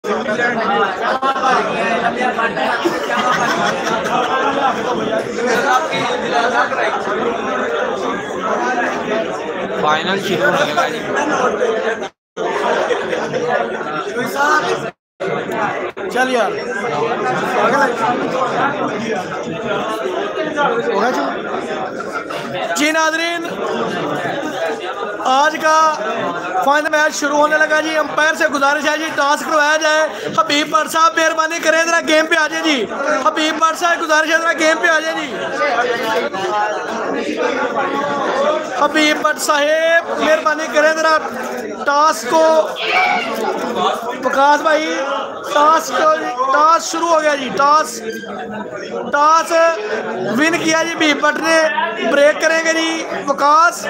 Final शुरू होने लगा जी। चल यार जी नाज़रीन, आज का फाइनल मैच शुरू होने लगा जी। अंपायर से गुजारिश है जी टॉस करवाया जाए। हबीब भट्ट साहब मेहरबानी करें जरा गेम पे आ जाए जी। हबीब भट्ट साहब गुजारिश है जरा गेम पे आ जाए जी। हबीब भट्ट साहेब मेहरबानी करें जरा टॉस को। विकास भाई टॉस शुरू हो गया जी। टॉस विन किया जी हबीब भट्ट ने। ब्रेक करेंगे जी विकास।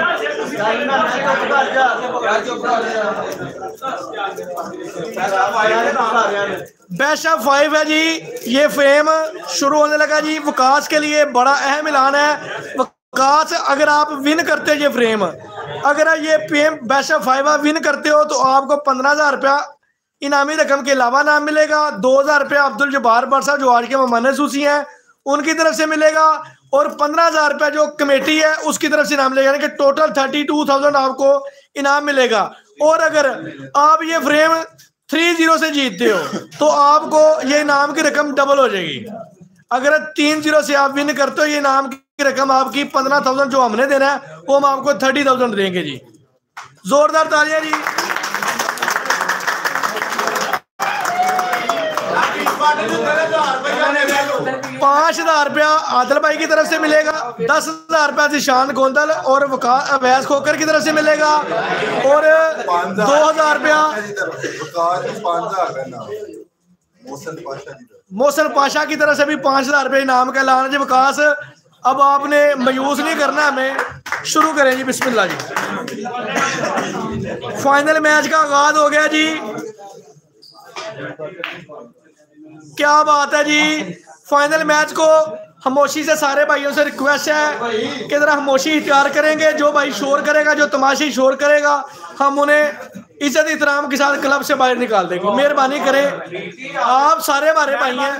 बेस्ट ऑफ 5 है जी। ये फेम शुरू होने लगा जी। विकास के लिए बड़ा अहम ऐलान है। विकास अगर आप विन करते हो ये फ्रेम, अगर ये फेम बेस्ट ऑफ 5 आप विन करते हो तो आपको 15,000 रुपया इनामी रकम के अलावा नाम मिलेगा। 2,000 रुपया अब्दुल जब्बार भट्ट साहब जो आज के मेहमान सूसी हैं उनकी तरफ से मिलेगा, और 15,000 रुपया जो कमेटी है उसकी तरफ से इनाम मिलेगा, यानी कि टोटल 32,000 आपको इनाम मिलेगा। और अगर आप ये फ्रेम 3-0 से जीतते हो तो आपको ये इनाम की रकम डबल हो जाएगी। अगर 3-0 से आप विन करते हो ये इनाम की रकम आपकी 15,000 जो हमने देना है वो हम आपको 30,000 देंगे जी। जोरदार तालियां जी। 5,000 रुपया आदिल भाई की तरफ से मिलेगा, 10,000 रुपया जिशान गोंदल और अवैस खोकर की तरफ से मिलेगा, और 2,000 रुपया मोहसिन पाशा की तरफ से भी 5,000 रुपये इनाम का ऐलान है जी। विकास अब आपने मायूस नहीं करना, हमें शुरू करें जी। बिस्मिल्लाह जी। फाइनल मैच का आगाज हो गया जी। क्या बात है जी। फाइनल मैच को खामोशी से सारे भाइयों से रिक्वेस्ट है कि जरा खामोशी इख्तियार करेंगे। जो भाई शोर करेगा, जो तमाशी शोर करेगा, हम उन्हें इज्जत इहतराम के साथ क्लब से बाहर निकाल देंगे। मेहरबानी करें, आप सारे हमारे भाई हैं।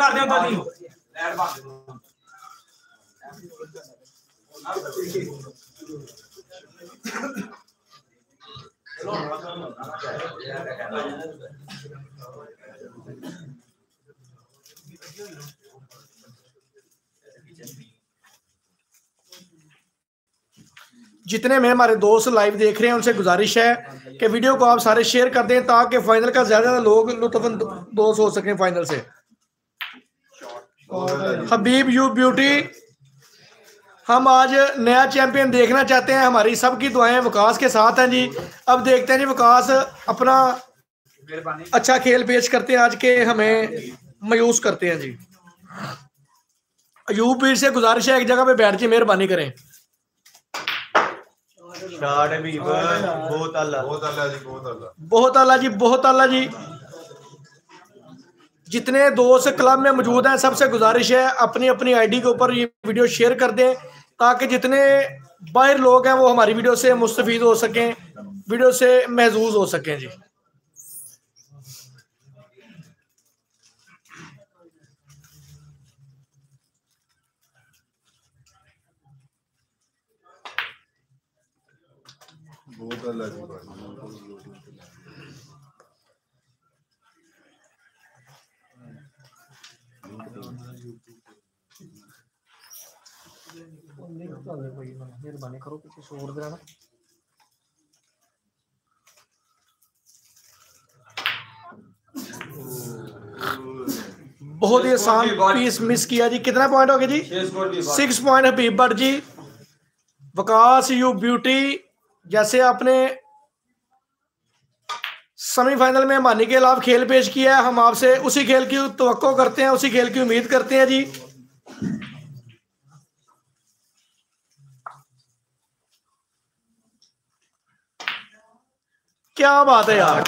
जितने में हमारे दोस्त लाइव देख रहे हैं उनसे गुजारिश है कि वीडियो को आप सारे शेयर कर दें ताकि फाइनल का ज्यादा लोग लुत्फानंदोज हो सकें फाइनल से। हबीब यू ब्यूटी, हम आज नया चैंपियन देखना चाहते हैं। हमारी सबकी दुआएं विकास के साथ हैं जी। अब देखते हैं जी विकास अपना अच्छा खेल पेश करते हैं आज के, हमें मायूस करते हैं जी। अयूब पीर से गुजारिश है एक जगह पे बैठ के मेहरबानी करें। बहुत आला जी, बहुत आला जी। जितने दोस्त क्लब में मौजूद हैं सबसे गुजारिश है अपनी अपनी आईडी के ऊपर ये वीडियो शेयर कर दें ताकि जितने बाहर लोग हैं वो हमारी वीडियो से मुस्तफीद हो सकें, वीडियो से महजूज हो सकें जी। बहुत अल्लाह जी। मेहरबानी करो कुछ शोर देना। बहुत ही आसान पीस मिस किया जी। कितना पॉइंट हो गया जी? 6 point Habib Bhatt ji. Vikas you beauty, जैसे आपने सेमीफाइनल में मानी के खिलाफ खेल पेश किया है, हम आपसे उसी खेल की तवक्को करते हैं, उसी खेल की उम्मीद करते हैं जी। क्या बात है यार,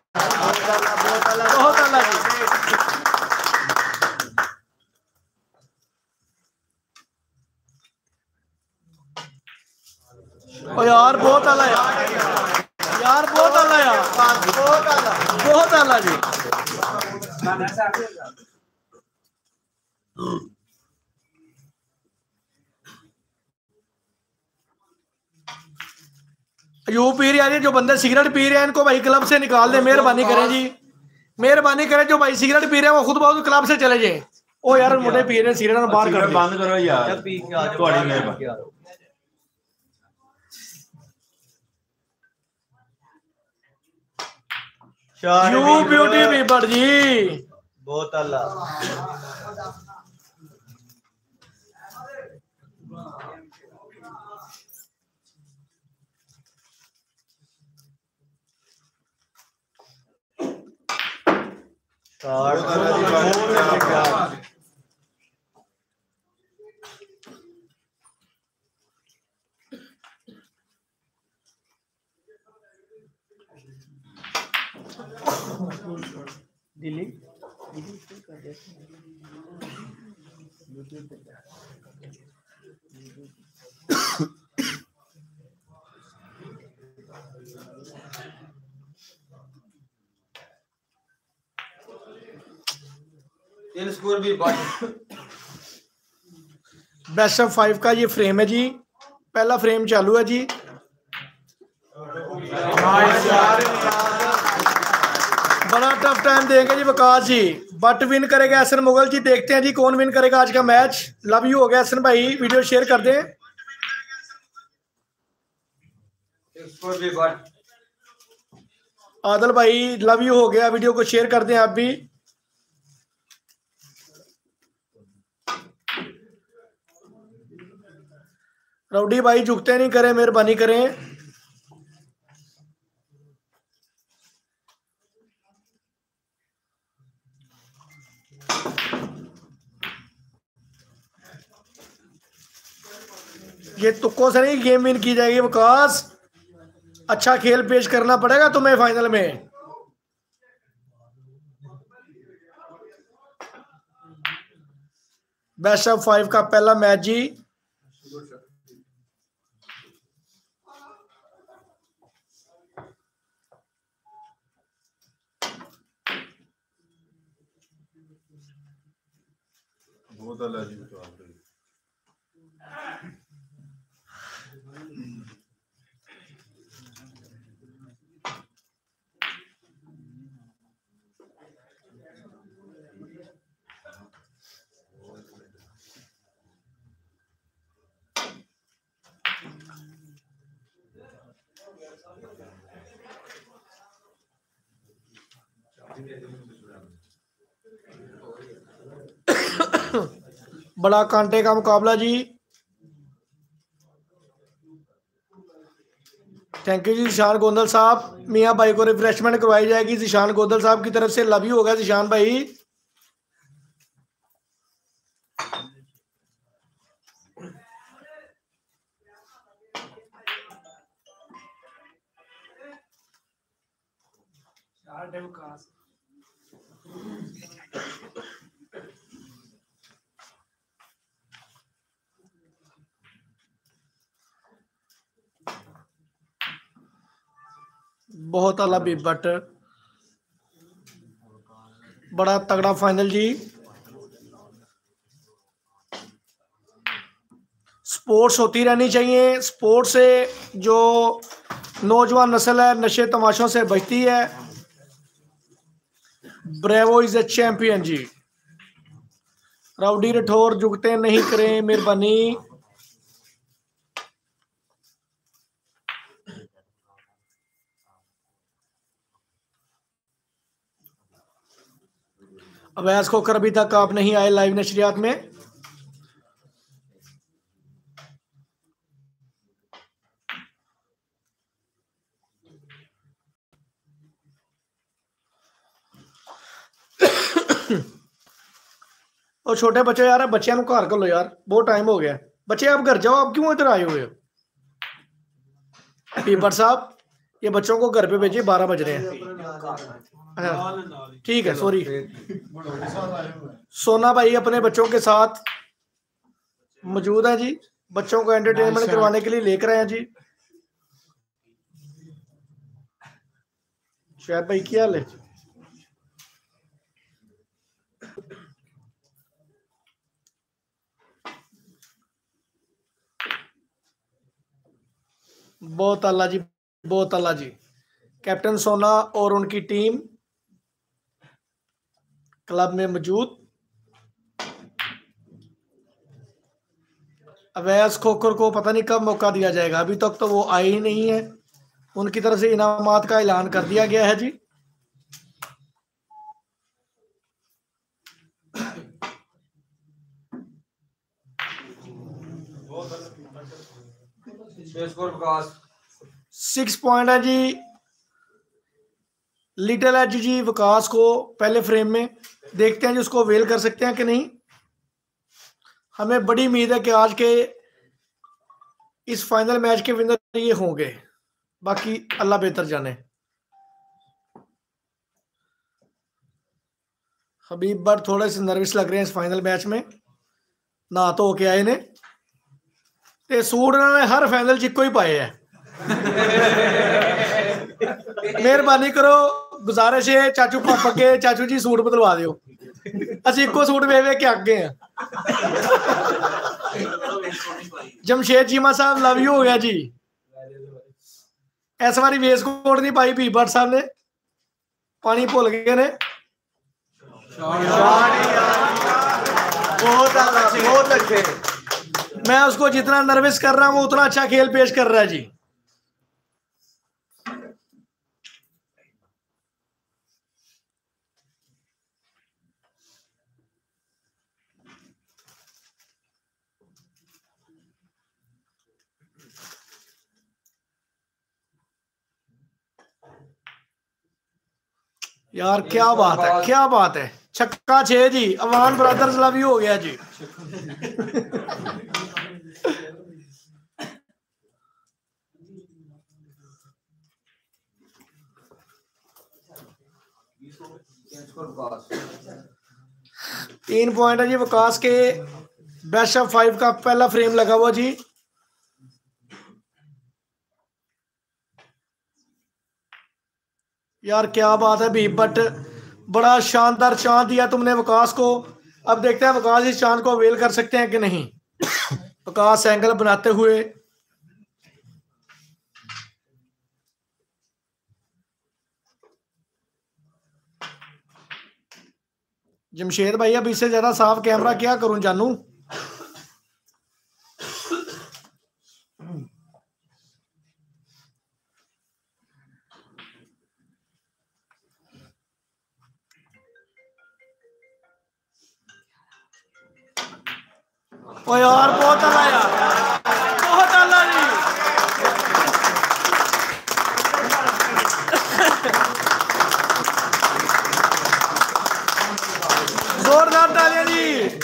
बहुत अल्लाह जी। ओ यार बहुत अल्लाह यार, यार बहुत अल्लाह यार, बहुत अल्लाह जी। यू पी रहे हैं, जो बंदे सिगरेट पी रहे हैं इनको भाई क्लब से निकाल दे, मेहरबानी करें जी, मेहरबानी करें। जो भाई सिगरेट पी रहे हैं वो खुद बहुत क्लब से चले जाए। ओ यार मुझे पी रहे हैं सिगरेट, बाहर कर बंद करो यार, थोड़ी मेहरबानी। यू ब्यूटी पीपल जी बहुत अल्लाह। स्कोर भी बेस्ट ऑफ 5 का ये फ्रेम है जी, पहला फ्रेम चालू है जी। बड़ा टफ टाइम देंगे जी वकास जी, बट विन करेगा एहसन मुगल जी। देखते हैं जी कौन विन करेगा आज का मैच। लव यू हो गया एहसन भाई, वीडियो शेयर कर दें। आदल भाई लव यू हो गया, वीडियो को शेयर कर दें आप भी। राउडी भाई झुकते नहीं करें, मेहरबानी करें। ये तुक्कों से नहीं गेम विन की जाएगी वकास, अच्छा खेल पेश करना पड़ेगा तुम्हें फाइनल में। बेस्ट ऑफ 5 का पहला मैच जी। बहुत अल्लाह जी तो बड़ा कांटे का मुकाबला जी। थैंक यू जी जिशान गोंदल साहब। मियाँ भाई को रिफ्रेशमेंट करवाई जाएगी जिशान गोंदल साहब की तरफ से। लव यू होगा जिशान भाई। बहुत आला भी, बट बड़ा तगड़ा फाइनल जी। स्पोर्ट्स होती रहनी चाहिए, स्पोर्ट्स से जो नौजवान नस्ल है नशे तमाशों से बचती है। ब्रेवो इज ए चैंपियन जी। राउडी राठौर झुकते नहीं करें मेहरबानी। अवैस को कर अभी तक आप नहीं आए लाइव नशरियात में। और छोटे बच्चे यार, बच्चों को घर कर लो यार, बहुत टाइम हो गया। बच्चे आप घर जाओ, आप क्यों इधर आए हुए हो? पीपर साहब ये बच्चों को घर पे भेजिए, 12 बज रहे हैं। ठीक है, सॉरी। सोना भाई अपने बच्चों के साथ मौजूद है जी, बच्चों को एंटरटेनमेंट करवाने के लिए लेकर आए हैं जी। शायद भाई क्या हाल है? बहुत अल्लाह जी, बहुत अल्लाह जी। कैप्टन सोना और उनकी टीम क्लब में मौजूद। अवैस खोखर को पता नहीं कब मौका दिया जाएगा, अभी तक तो वो आए ही नहीं है। उनकी तरफ से इनामात का ऐलान कर दिया गया है जी। स्कोर विकास 6 पॉइंट है जी। लिटिल एज जी विकास को पहले फ्रेम में देखते हैं जी, उसको वेल कर सकते हैं कि नहीं। हमें बड़ी उम्मीद है कि आज के इस फाइनल मैच के विनर ये होंगे, बाकी अल्लाह बेहतर जाने। हबीब बट थोड़े से नर्वस लग रहे हैं इस फाइनल मैच में, ना तो होके आए ने ते सूट उन्होंने हर फाइनल च ही पाए है। मेहरबानी करो, गुजारिश है चाचू पापा के, चाचू जी सूट बदलवा दियो, असि इको सूट वे वे के आगे हैं। जमशेद चीमा साहब लव यू हो गया जी। इस बारी वेस कोट नहीं पाई भी भट्ट साहब ने, पानी भुल गए ने। बहुत अच्छे। मैं उसको जितना नर्वस कर रहा हूं वो उतना अच्छा खेल पेश कर रहा है जी। यार क्या बात है, क्या बात है। छक्का 6 जी। अवान ब्रदर्स लव यू हो गया जी। स्कोर विकास 3 पॉइंट है जी विकास के। बेस्ट ऑफ 5 का पहला फ्रेम लगा हुआ जी। यार क्या बात है भी बट, बड़ा शानदार चांद दिया तुमने विकास को। अब देखते हैं विकास इस चांद को अवेल कर सकते हैं कि नहीं। विकास एंगल बनाते हुए जमशेद भाई, अब इससे ज्यादा साफ कैमरा क्या करूं जानू। ओ यार बहुत अला यार, बहुत अला जी। जोरदार तालियां जी।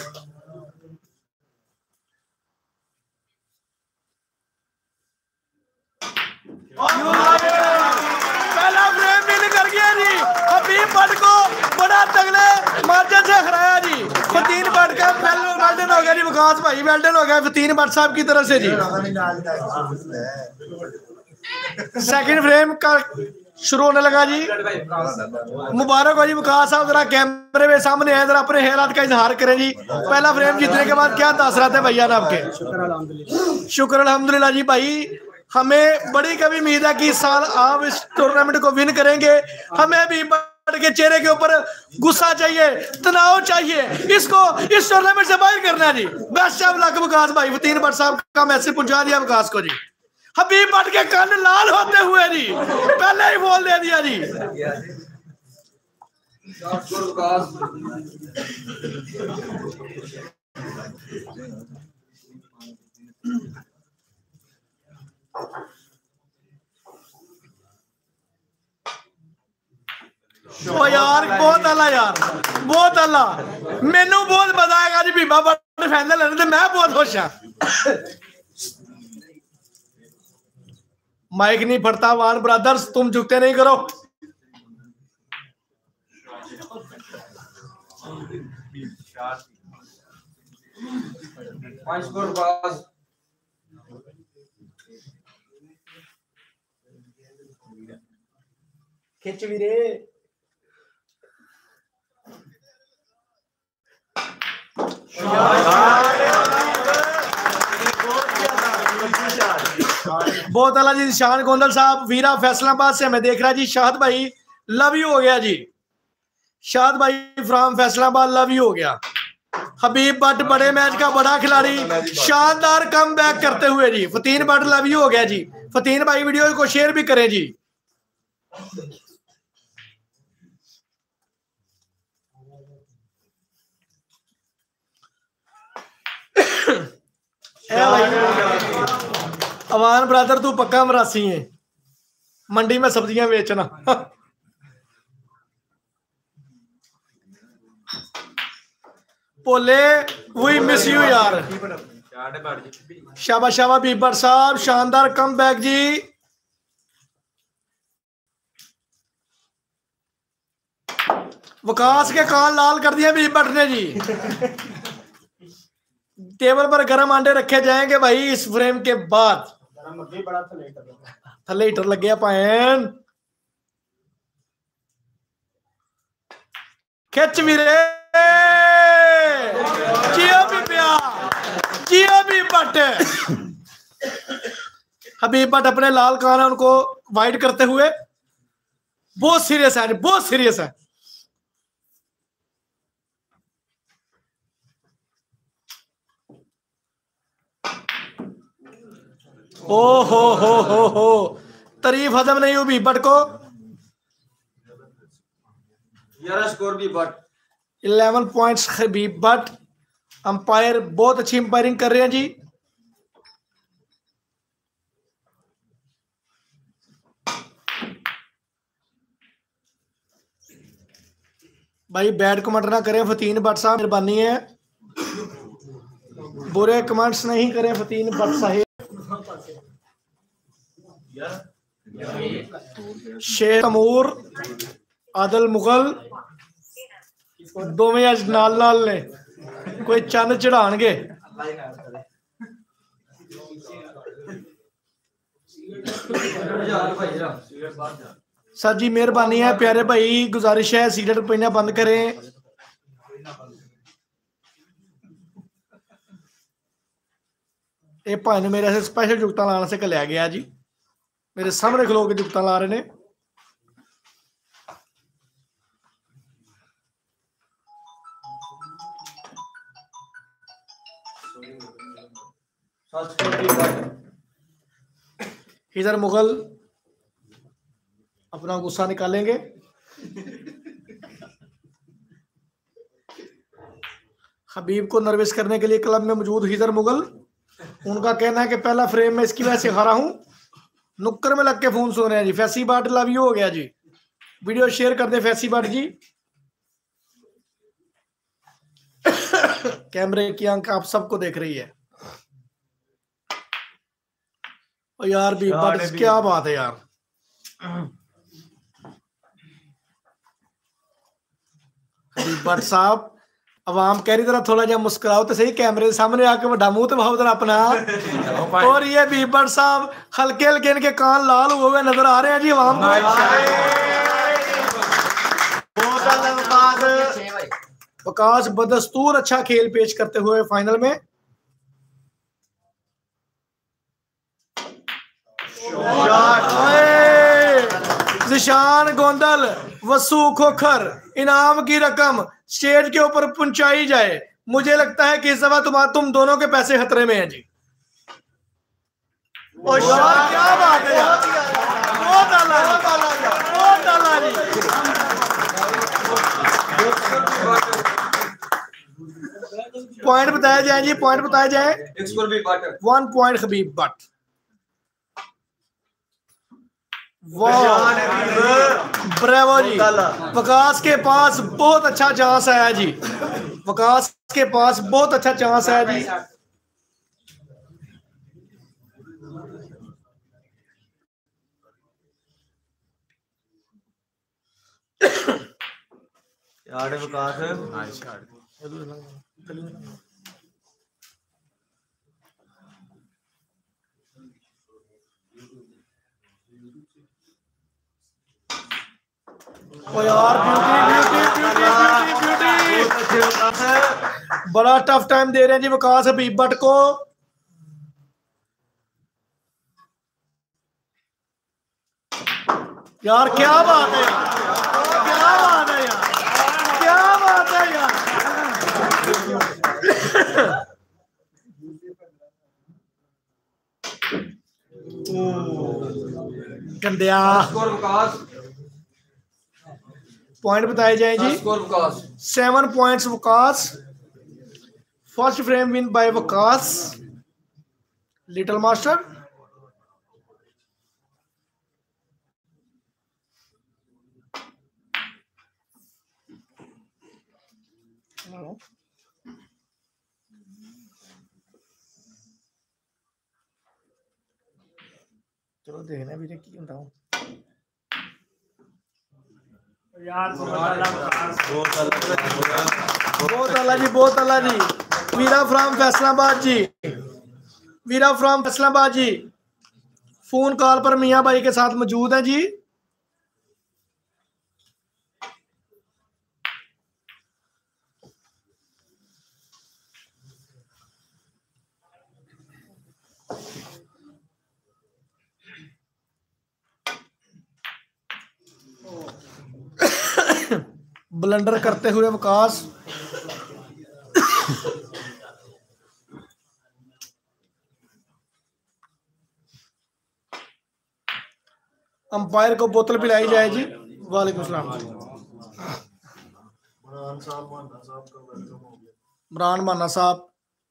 पहला फ्रेम विन कर गया जी। हबीब भट्ट को बड़ा तगड़े मार्जिन से हराया जी। फतीन भट्ट का वेल्डन हो गया जी। विकास भाई वेल्डन हो गया फतीन भट्ट साहब की तरफ से जी। सेकंड फ्रेम का शुरू होने लगा जी। मुबारक हो जी विकास साहब, जरा कैमरे में सामने आए, जरा अपने हालात का इजहार करें जी। पहला फ्रेम जीतने के बाद क्या तासरात है भैया ना आपके? शुक्र अल्हम्दुलिल्लाह जी भाई। हमें बड़ी कभी उम्मीद है कि इस साल आप इस टूर्नामेंट को विन करेंगे। हमें भी के चेहरे के ऊपर गुस्सा चाहिए, तनाव चाहिए, इसको इस टूर्नामेंट से बाहर करना है जी। बेस्ट ऑफ लक विकास भाई। फतीन भट्ट साहब का मैसेज पहुंचा दिया विकास को जी। हबीब भट्ट के कान लाल होते हुए जी पहले ही बोल दे दिया जी। स्कोर विकास ओ यार बहुत अला यार, बहुत अला। मैनू बहुत मजा आएगा जी बीबा बट फाइनल है तो मैं बहुत खुश हाँ। माइक नहीं फटता वान ब्रदर्स, तुम झुकते नहीं करो। स्कोर विकास खिच वीरे। बहुत अला जी। निशान गोंदल साहब वीरा फैसलाबाद से हमें देख रहा है जी। शाहद भाई लव यू हो गया जी। शाहद भाई फ्रॉम फैसलाबाद लव यू हो गया। हबीब भट्ट बड़े मैच का बड़ा खिलाड़ी, शानदार कम बैक करते हुए जी। फतीन भट्ट लव यू हो गया जी। फतीन भाई वीडियो को शेयर भी करें जी। अवान ब्रदर तू पक्का मरासी है, मंडी में सब्जियां बेचना। बोले वी मिस यू यार। शाबाश शाबाश बीबर साहब, शानदार कम बैक जी। वकास के कान लाल कर दिए बीबर ने जी। टेबल पर गर्म अंडे रखे जाएंगे भाई इस फ्रेम के बाद। थले हीटर लग गया पायन। खिच वीरे जियो भी प्या, जियो भी भट्ट। हबीब भट्ट अपने लाल कान उनको वाइड करते हुए बहुत सीरियस है, बहुत सीरियस है। ओ हो तारीफ हजम नहीं हुई बट को। स्कोर भी but 11 points Habib Bhatt. Umpire बहुत अच्छी अंपायरिंग कर रहे हैं जी। भाई बैड कमेंट ना करें फतीन भट्ट साहब, मेहरबानी है। बुरे कमेंट्स नहीं करें फतीन भट्ट साहब। शेख तमूर आदल मुगल दोवें अज नाल नाल ने कोई चंद चढ़ाणगे। सर जी मेहरबानी है प्यारे भाई, गुजारिश है सिगरेट पीना बंद करें। ये भाई मेरे ऐसे स्पेशल जुगता लाने से कलिया गया जी। मेरे सामने खलो के जुगता ला रहे ने। इधर मुगल अपना गुस्सा निकालेंगे। हबीब को नर्वस करने के लिए क्लब में मौजूद हिजर मुगल। उनका कहना है कि पहला फ्रेम में इसकी वजह से हारा हूं। नुक्कर में लग के फोन सुन रहे हैं जी। फैसी बाट लव यू हो गया जी। वीडियो शेयर कर दे फैसी बाट जी। कैमरे की आंख आप सबको देख रही है। और यार भी क्या बात है यार। भट्ट साहब अवाम कह रही तरह थोड़ा जा मुस्कुराओ तो सही, कैमरे सामने आके बड़ा मुंह तो भाव अपना। और ये भी भट्ट साहब हल्के हल्के इनके कान लाल हुए नजर आ रहे हैं जी अवाम को। वकास बदस्तूर अच्छा खेल पेश करते हुए फाइनल में। जिशान गोंदल वसू खोखर इनाम की रकम स्टेज के ऊपर पहुंचाई जाए। मुझे लगता है कि इस दफा तुम दोनों के पैसे खतरे में हैं जी। ओ यार क्या बात है यार। बहुत डाला जी। पॉइंट बताया जाए जी, पॉइंट बताया जाए। 1 पॉइंट हबीब भट्ट। ब्रेवो जी। वकास के पास बहुत अच्छा चांस आया जी। वकास के पास बहुत अच्छा चांस आया जी। यार वकास ओ यार ब्यूटी। बड़ा टफ टाइम दे रहे हैं जी वकास हबीब भट्ट को। यार क्या बात है यार, क्या बात है यार, क्या बात है यार। कंडिया स्कोर विकास, पॉइंट बताए जाए जी। Score Vikas, 7 points Waqas. First frame win by Waqas little master. चलो देखने भी की होता हूँ यार। बहुत अल्लाह जी, बहुत अल्लाह जी। वीरा फ्रॉम फैसलाबाद जी, वीरा फ्रॉम फैसलाबाद जी फोन कॉल पर मियाँ भाई के साथ मौजूद हैं जी। ब्लंडर करते हुए विकास। अंपायर को बोतल पिलाई जाए जी। वालेकुम सलाम। इमरान माना साहब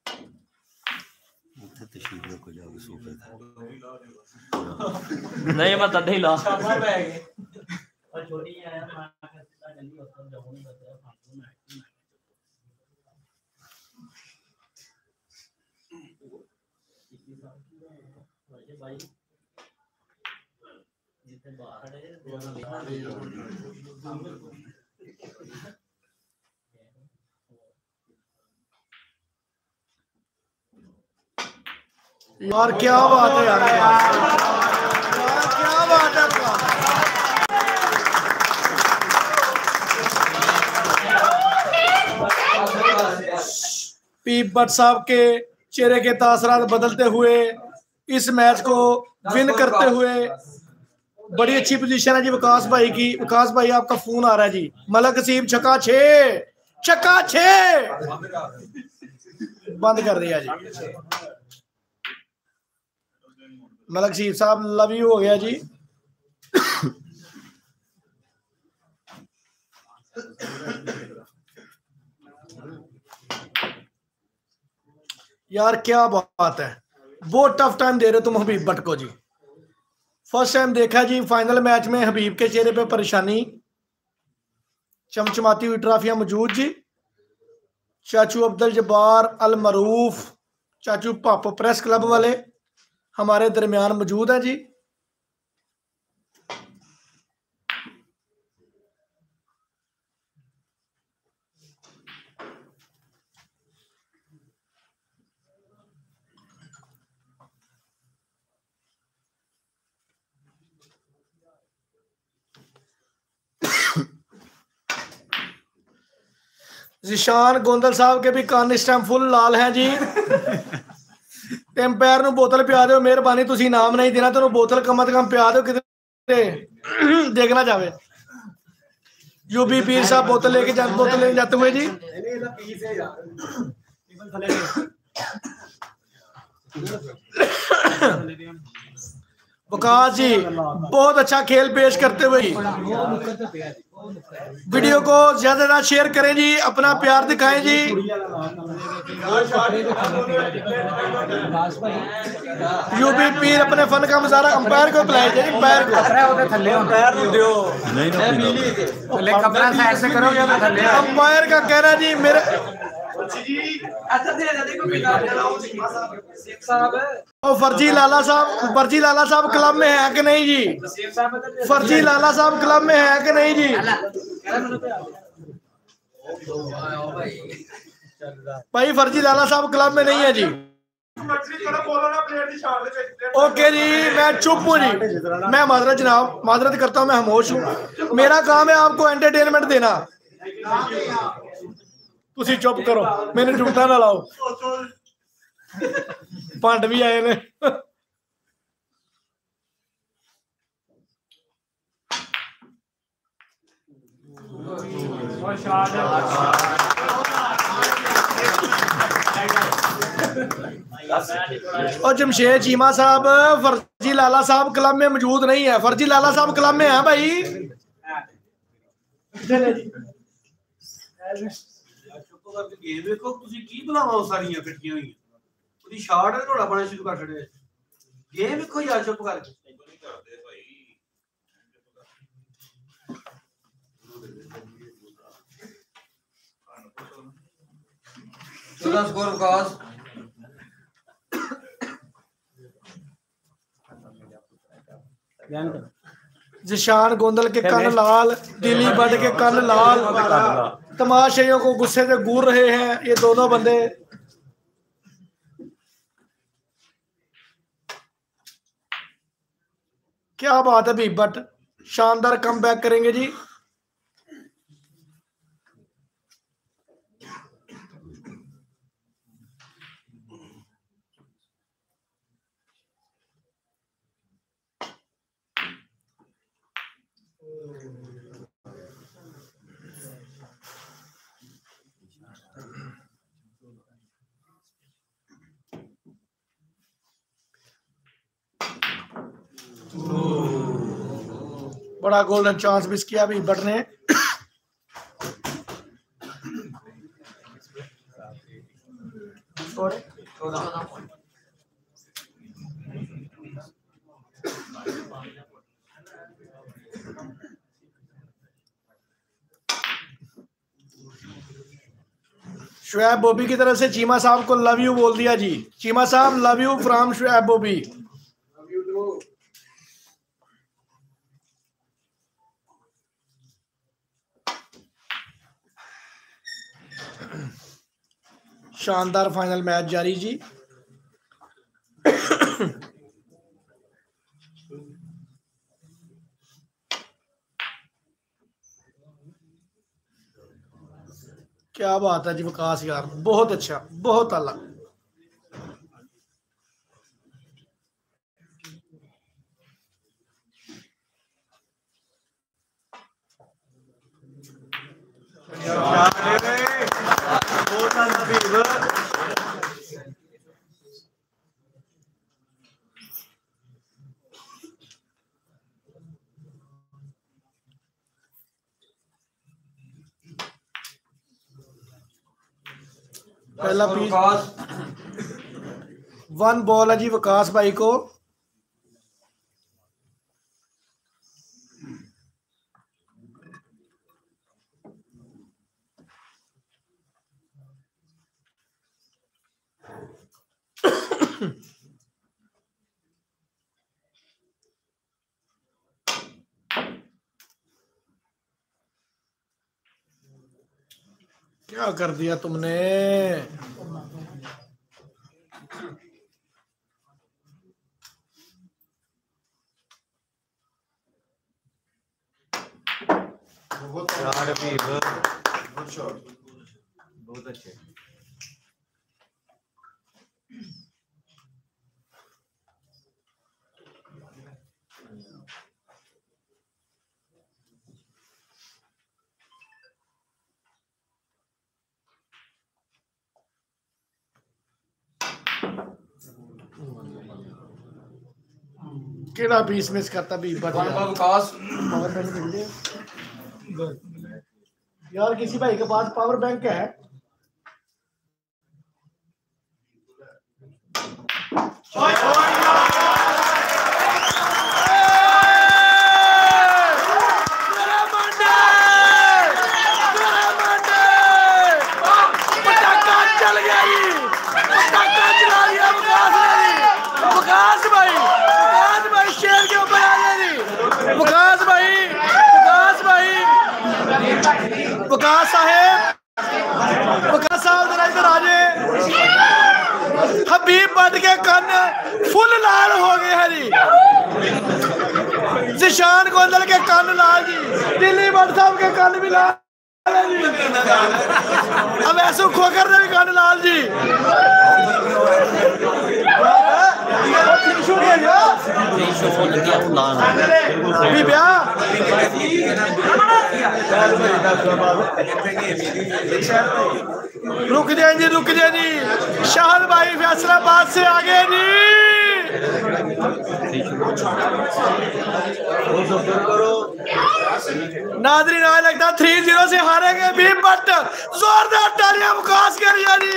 नहीं मैं तद ही ला यार क्या बात है यार, क्या बात है। पीप भट्ट साहब के चेहरे के तासरात बदलते हुए इस मैच को विन करते हुए बड़ी अच्छी पोजीशन है जी विकास भाई की। विकास भाई आपका फोन आ रहा है जी। मलक हसीब छक्का 6, छक्का 6 बंद कर दिया जी। मलक हसीब साहब लव यू हो गया जी। यार क्या बात है, बहुत टफ टाइम दे रहे हो तुम हबीब भट्ट को जी। फर्स्ट टाइम देखा जी फाइनल मैच में हबीब के चेहरे पे परेशानी। चमचमाती हुई ट्रॉफियां मौजूद जी। चाचू अब्दुल जब्बार अल मरूफ, चाचू पप प्रेस क्लब वाले हमारे दरमियान मौजूद हैं जी। जिशान गोंदल साहब के भी कान इस टाइम फुल लाल हैं जी। एम्पायर बोतल पिया दो मेहरबानी, तुसी इनाम नहीं देना तेन बोतल कम से कम पिया दो कितने देखना जावे। यूबी पीर साहब बोतल लेके जाते हुए जी। वकास जी बहुत अच्छा खेल पेश करते हुए वीडियो को ज्यादा से ज्यादा शेयर करें जी, अपना प्यार दिखाएं जी। यूपी पीर अपने फन का मुजाहरा अंपायर को बुलाए जाए। अंपायर का कहना जी मेरे फर्जी लाला साहब क्लब में है कि नहीं जी? फर्जी लाला साहब क्लब में है कि नहीं जी? भाई फर्जी लाला साहब क्लब में नहीं है जी। ओके जी मैं चुप हूँ जी, मैं माजरत जनाब माजरत करता हूँ, मैं खामोश हूँ। मेरा काम है आपको एंटरटेनमेंट देना। तुसी चुप करो, मैंने झूठा ना लाओ। पंड भी आए ने। और जमशेद चीमा साहब फर्जी लाला साहब क्लब में मौजूद नहीं है। फर्जी लाला साहब क्लब में है भाई। गेम देखो ਤੁਸੀਂ ਕੀ ਬੁਲਾਵਾਂ ਸਾਰੀਆਂ ਇਕੱਠੀਆਂ ਹੋਈਆਂ ਉਹਦੀ ਸ਼ਾਟ ਹੈ ਘੋੜਾ ਪਾਣਾ ਸ਼ੁਰੂ ਕਰ ਛੜਿਆ ਗੇਮ ਵੇਖੋ ਯਾਰ ਚੁੱਪ ਕਰਕੇ चौदह स्कोर विकास जिशान गोंदल के कन लाल, दिली बट के कन लाल, तमाशाइयों को गुस्से से घूर रहे हैं ये दोनों बंदे। क्या बात है भी बट शानदार कम बैक करेंगे जी। बड़ा गोल्डन चांस मिस किया भी बट ने। शुएब बॉबी की तरफ से चीमा साहब को लव यू बोल दिया जी। चीमा साहब love you from Shoaib Bobby. शानदार फाइनल मैच जारी जी। क्या बात है जी विकास यार, बहुत अच्छा, बहुत आला। पहला पीस वन बॉल है जी विकास भाई को। क्या कर दिया तुमने? बहुत अच्छे। केड़ा पीस मिस करता भी विकास पावर बैंक मिल गया यार। किसी भाई के पास पावर बैंक है? विकास साहब जरा इधर आ जाए। हबीब बट के कान फुल लाल हो गए हैं जी। जिशान गोंदल के कान लाल जी। दिल्ली बट साहब के कान भी लाल है जी। अब ऐसो खोकर भी कान लाल जी। शुक्रिया रुक जाए जी, रुक जाए जी। शाहल भाई फैसलाबाद से आगे जी। नादरीन आज लगता 3-0 से हारेंगे भीम भट्ट। जोरदार तालियां वकास के लिए जी।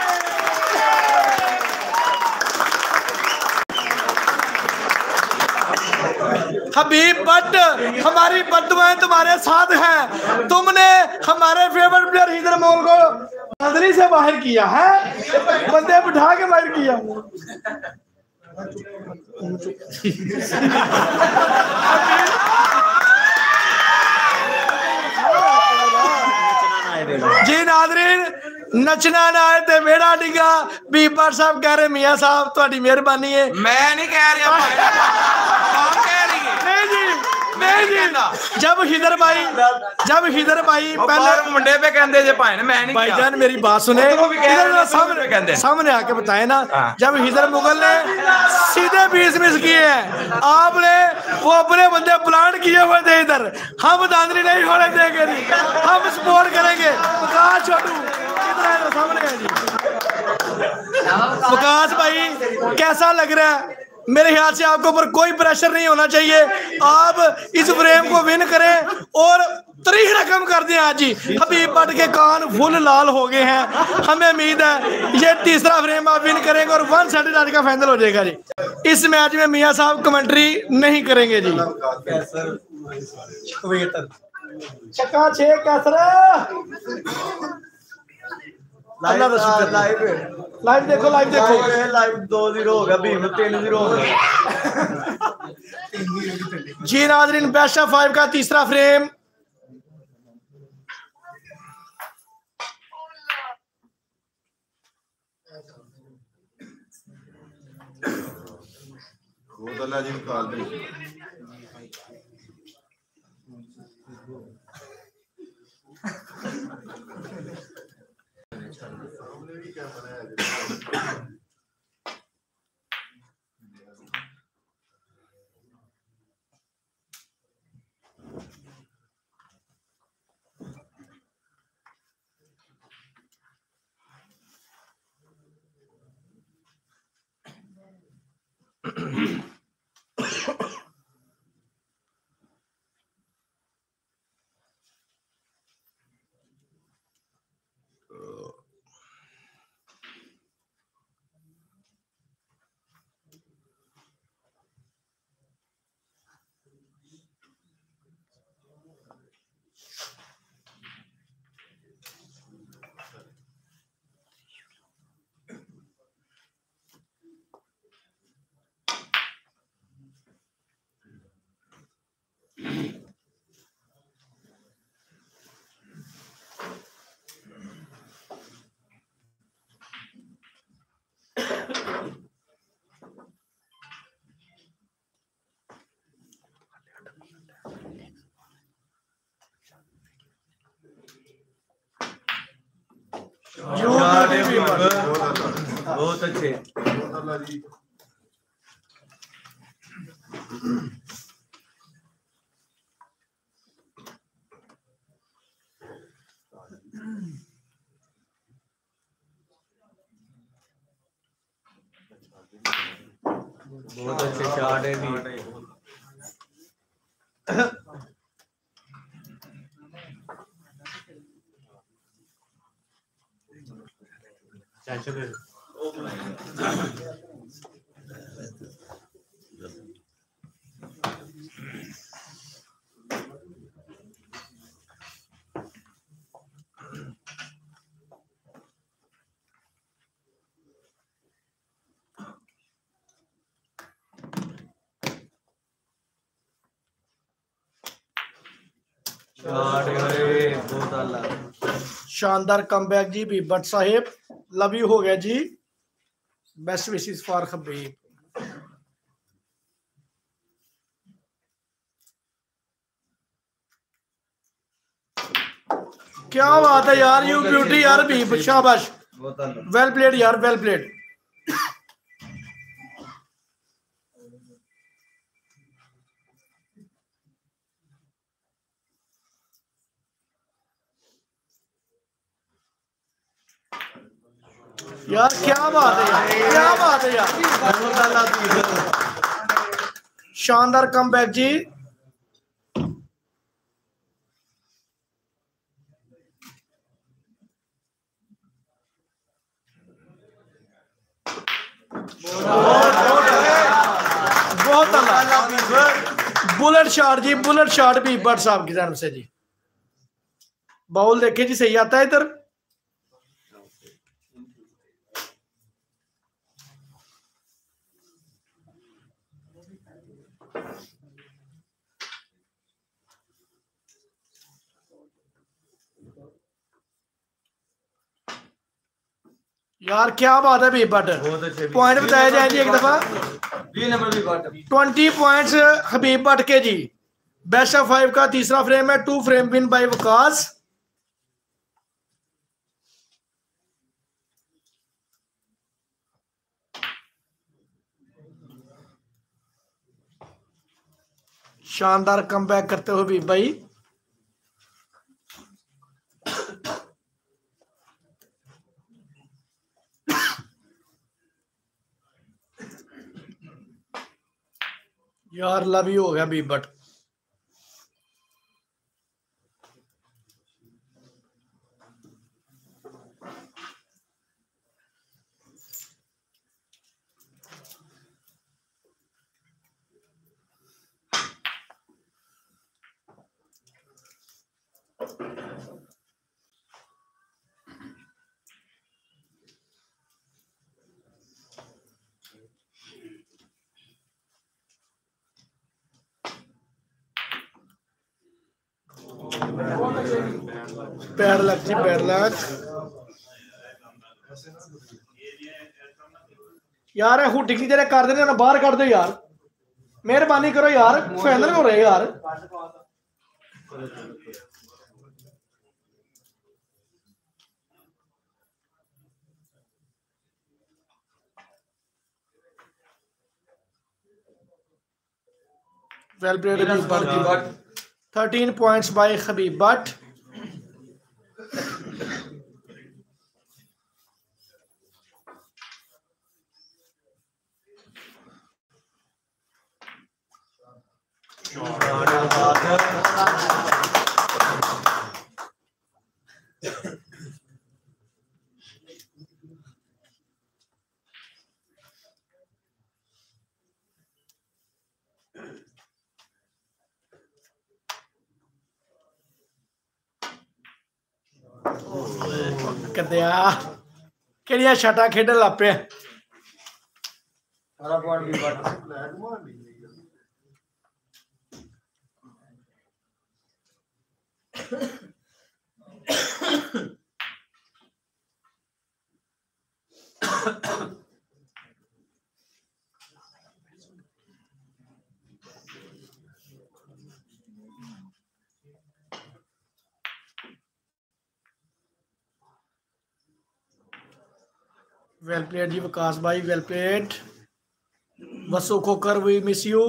हबीब भट्ट हमारी बद्दुआएं तुम्हारे साथ हैं। तुमने हमारे फेवरेट प्लेयर हिदर मोल को नादरी से बाहर किया है, बंदे बिठा के बाहर किया। जी नादरीन नचना ना आए ते बेड़ा डिगा। बीबर साहब कह रहे मियां साहब तुम्हारी मेहरबानी है। मैं नहीं कह रहा, नहीं जी, नहीं जी। जब हिदर भाई पहले मुंडे पे कहते जे भाई मैं नहीं भाईजान मेरी बात सुने, सामने आके बताए ना। जब हिदर मुगल ने सीधे 20 मिस किए हैं, आपने वो अपने बंदे प्लान किए हुए थे इधर। हम दांदरी नहीं होने देंगे, हम सपोर्ट करेंगे। विकास छोटू सामने है जी। विकास भाई कैसा लग रहा है? मेरे ख्याल से आपके ऊपर कोई प्रेशर नहीं होना चाहिए। आप इस फ्रेम को विन करें और 3 रकम कर दें आज ही। हबीब भट्ट के कान फुल लाल हो गए हैं। हमें उम्मीद है ये तीसरा फ्रेम आप विन करेंगे और 1 साइड आज का फाइनल हो जाएगा जी। इस मैच में मियां साहब कमेंट्री नहीं करेंगे जी। चक्का 6 कैसरा लाइव देखो, लाइव देखो। लाइव 2-0 हो गया, भीम 3-0 हो गया। जी नाज़रीन बेस्ट ऑफ 5 का तीसरा फ्रेम। बहुत अल्लाह जी निकाल दे। बहुत अच्छे। बहुत अच्छे शॉट है भी। शानदार कमबैक जी भी भट्ट साहेब। लव यू हो गया जी। Best wishes for Habib. क्या बात है यार, यू ब्यूटी यार भी। शाबाश, वेल प्लेड यार, वेल प्लेड। यार क्या बात है यार, क्या बात है यार, शानदार कमबैक जी। बहुत बुलेट शॉट जी, बुलेट शॉट भी भट्ट साहब की जानब से जी। बाउल देखे जी, सही आता है इधर। यार क्या बात है भी भट्ट, पॉइंट बताए जाएंगे एक दफा। 20 पॉइंट्स हबीब भट्ट के जी। बेस्ट ऑफ 5 का तीसरा फ्रेम है, 2 फ्रेम विन बाय वकास। शानदार कमबैक करते हुए हबीब भाई। यार लव यू हो गया हबीब भट्ट। पैर लग जी, पैर लग यार। हुडी की जरा कर देने ना, बाहर कर दो यार, मेहरबानी करो यार, फाइनल हो रहे यार। Well played Habib Bhatt. 13 points by Habib Bhatt. कदिया केड़िया शटा खेडन लग पे। वेल प्लेड जी विकास भाई, well played. Vasu Khokhar, we miss you.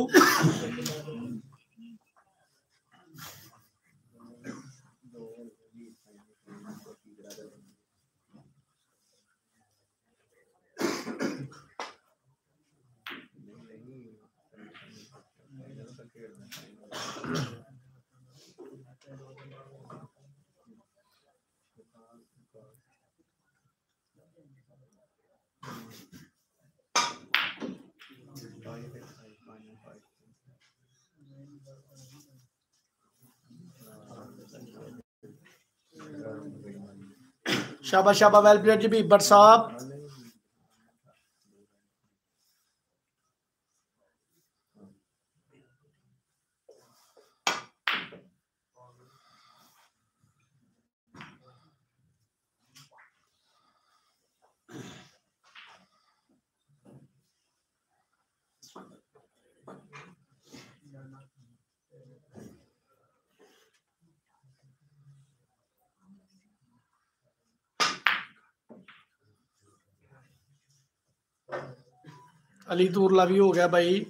शाबाश शाबाश, वेल प्लेड जी भी भट्ट साहब। अली तूरला भी हो गया भाई।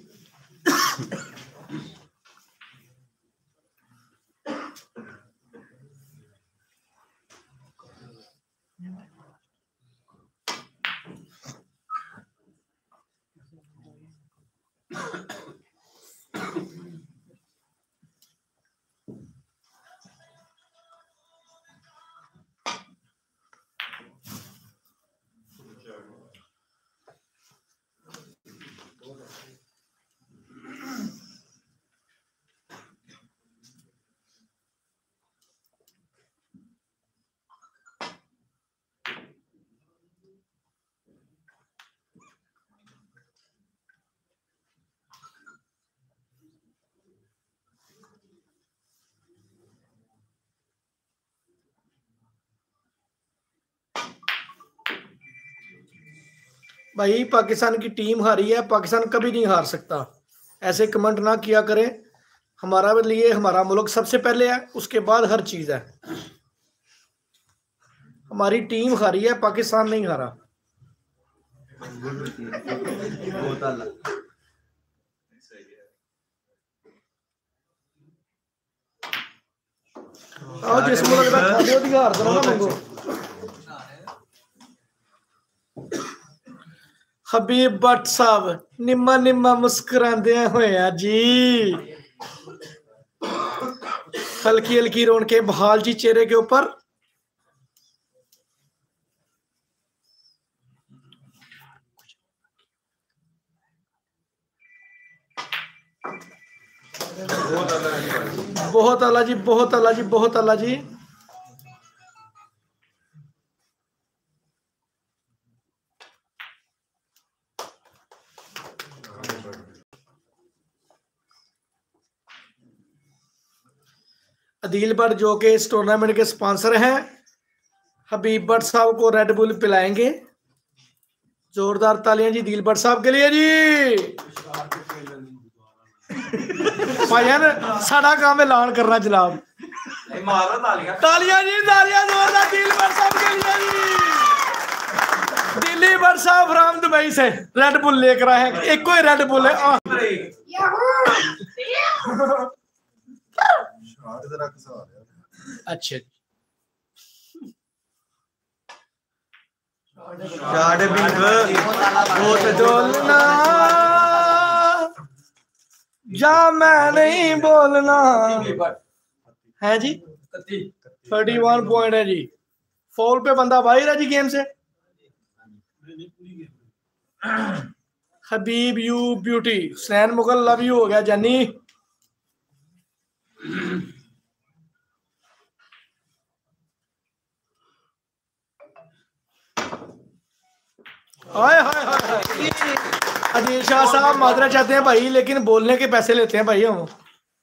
भाई पाकिस्तान की टीम हारी है, पाकिस्तान कभी नहीं हार सकता, ऐसे कमेंट ना किया करें। हमारा लिए हमारा मुल्क सबसे पहले है, उसके बाद हर चीज है। हमारी टीम हारी है, पाकिस्तान नहीं हारा। आओ जिस मुल्क का खाते अधिकार तो ना मंगो। हबीब भट्ट साहब निम्मा निम्मा मुस्कुराते हुए हैं जी, हल्की हल्की रौनकें बहाल जी चेहरे के ऊपर। बहुत अला जी, बहुत अला जी, बहुत अला जी। अदील भट्ट जो कि इस टूर्नामेंट के स्पॉन्सर हैं, हबीब भट्ट साहब को रेड बुल पिलाएंगे। जोरदार तालियां जी दिल भट्ट साहब के लिए जी। भाईजान साड़ा काम ऐलान करना जनाब, मारो तालियां तालियां जी, तालियां जोरदार दिल भट्ट साहब के लिए जी। दिल्ली भट्ट साहब फ्रॉम दुबई से रेड बुल लेकर आए हैं, एक कोई रेड बुल है। अच्छा डोलना जा मैं नहीं बोलना है जी। 31 पॉइंट है जी, फॉल पे बंदा बाहर है जी गेम से। Habib you beauty, Hussain Mughal love you हो गया जानी। हाय हाय हाय, अजीज शाह साहब माजरा चाहते हैं भाई, लेकिन बोलने के पैसे लेते हैं भाई हम।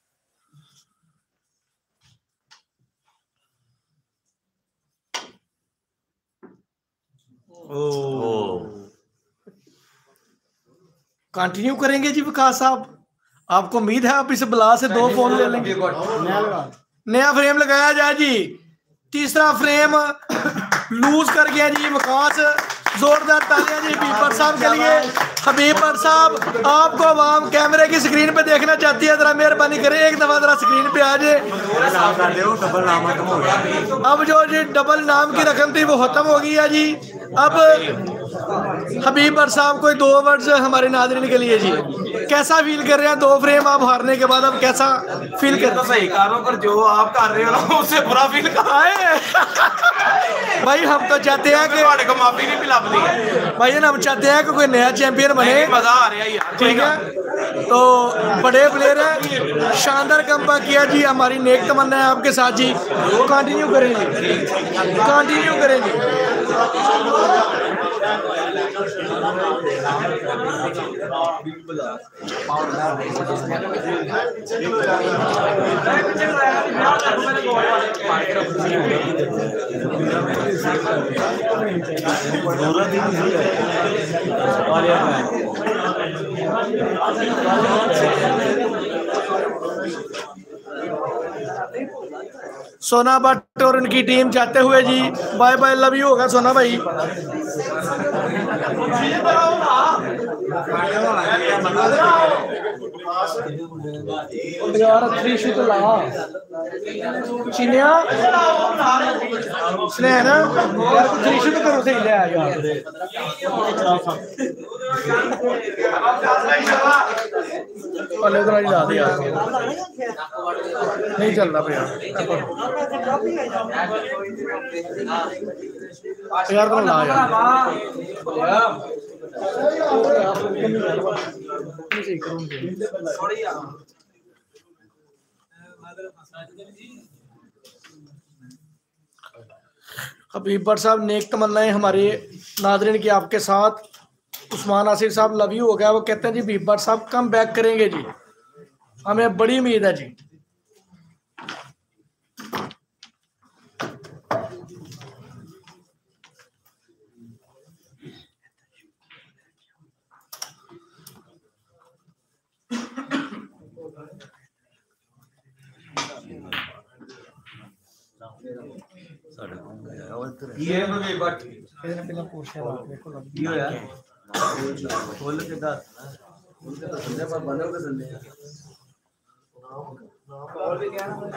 कंटिन्यू करेंगे जी विकास साहब, आपको उम्मीद है आप इस बला से 2 फोन ले लेंगे। नया फ्रेम लगाया जाए जी, तीसरा फ्रेम लूज कर गया जी विकास। जोरदार तालियां जी हबीब भट्ट साहब के लिए। हबीब भट्ट साहब आपको आवाम कैमरे की स्क्रीन पे देखना चाहती है, जरा मेहरबानी करें एक दफा जरा स्क्रीन पे आ जाए। अब जो जी डबल नाम की रकम थी वो खत्म हो गई है जी। अब हबीब भट्ट साहब कोई 2 वर्ड्स हमारे नाज़रीन के लिए जी, कैसा फील कर रहे हैं 2 फ्रेम आप हारने के बाद, अब कैसा फील कर रहे हैं? सही करो, पर जो आप कर रहे हो ना उससे बुरा फील कर भाई हम तो चाहते हैं कि को माफी नहीं मिलती है भाई हम चाहते हैं कि कोई नया चैंपियन बने, मजा आ रहा है यार। ठीक है, तो बड़े प्लेयर हैं, शानदार कम किया जी, हमारी नेक तमन्ना है आपके साथ जी। कंटिन्यू करें जी, कंटिन्यू करें जी। सोना भट्ट और उनकी टीम जाते हुए जी, बाय बाय लव यू होगा सोना भाई। यार 3 शूट ला चिनिया स्नेह ना यार, 3 शूट करो सही ले यार। पहले उधर ही ला दिया, नहीं चल रहा भैया यार, तुम ला यार। हबीब भट्ट साहब नेक तमन्नाएं हमारे नाज़रीन की आपके साथ। उस्मान आसिफ साहब लव यू हो गया, वो कहते हैं जी हबीब भट्ट साहब कम बैक करेंगे जी, हमें बड़ी उम्मीद है जी। साढ़े कौन गया और तेरे ये मुझे बट ਇਹਨੇ ਪਹਿਲਾਂ ਪੁੱਛਿਆ ਬਾਤ ਵੇਖੋ ਲੱਗ की होया खोल के दस उनके तो सुनने पर बंदे के सुनने और भी क्या ना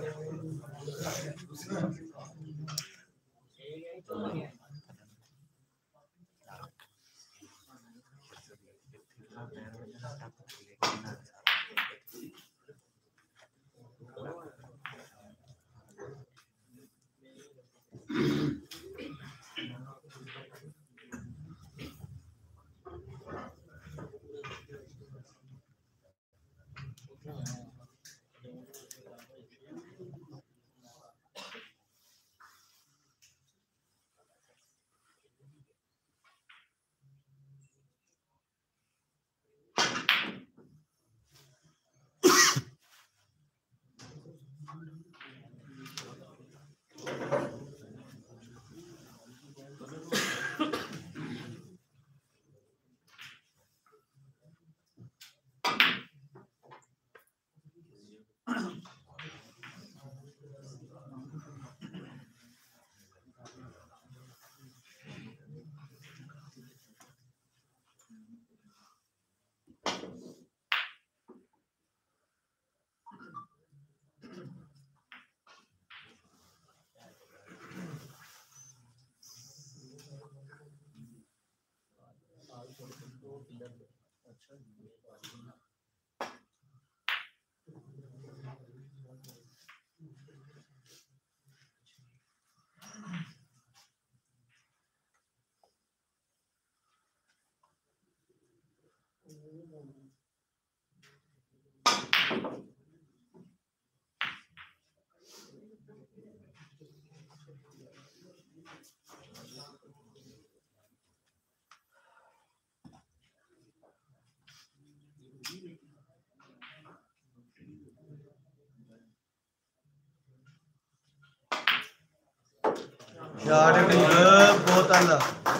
यार भी बहुत आला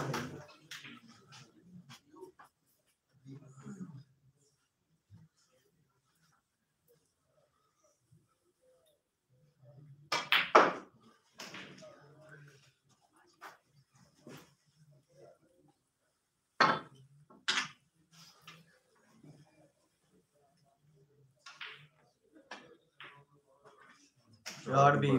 यार भी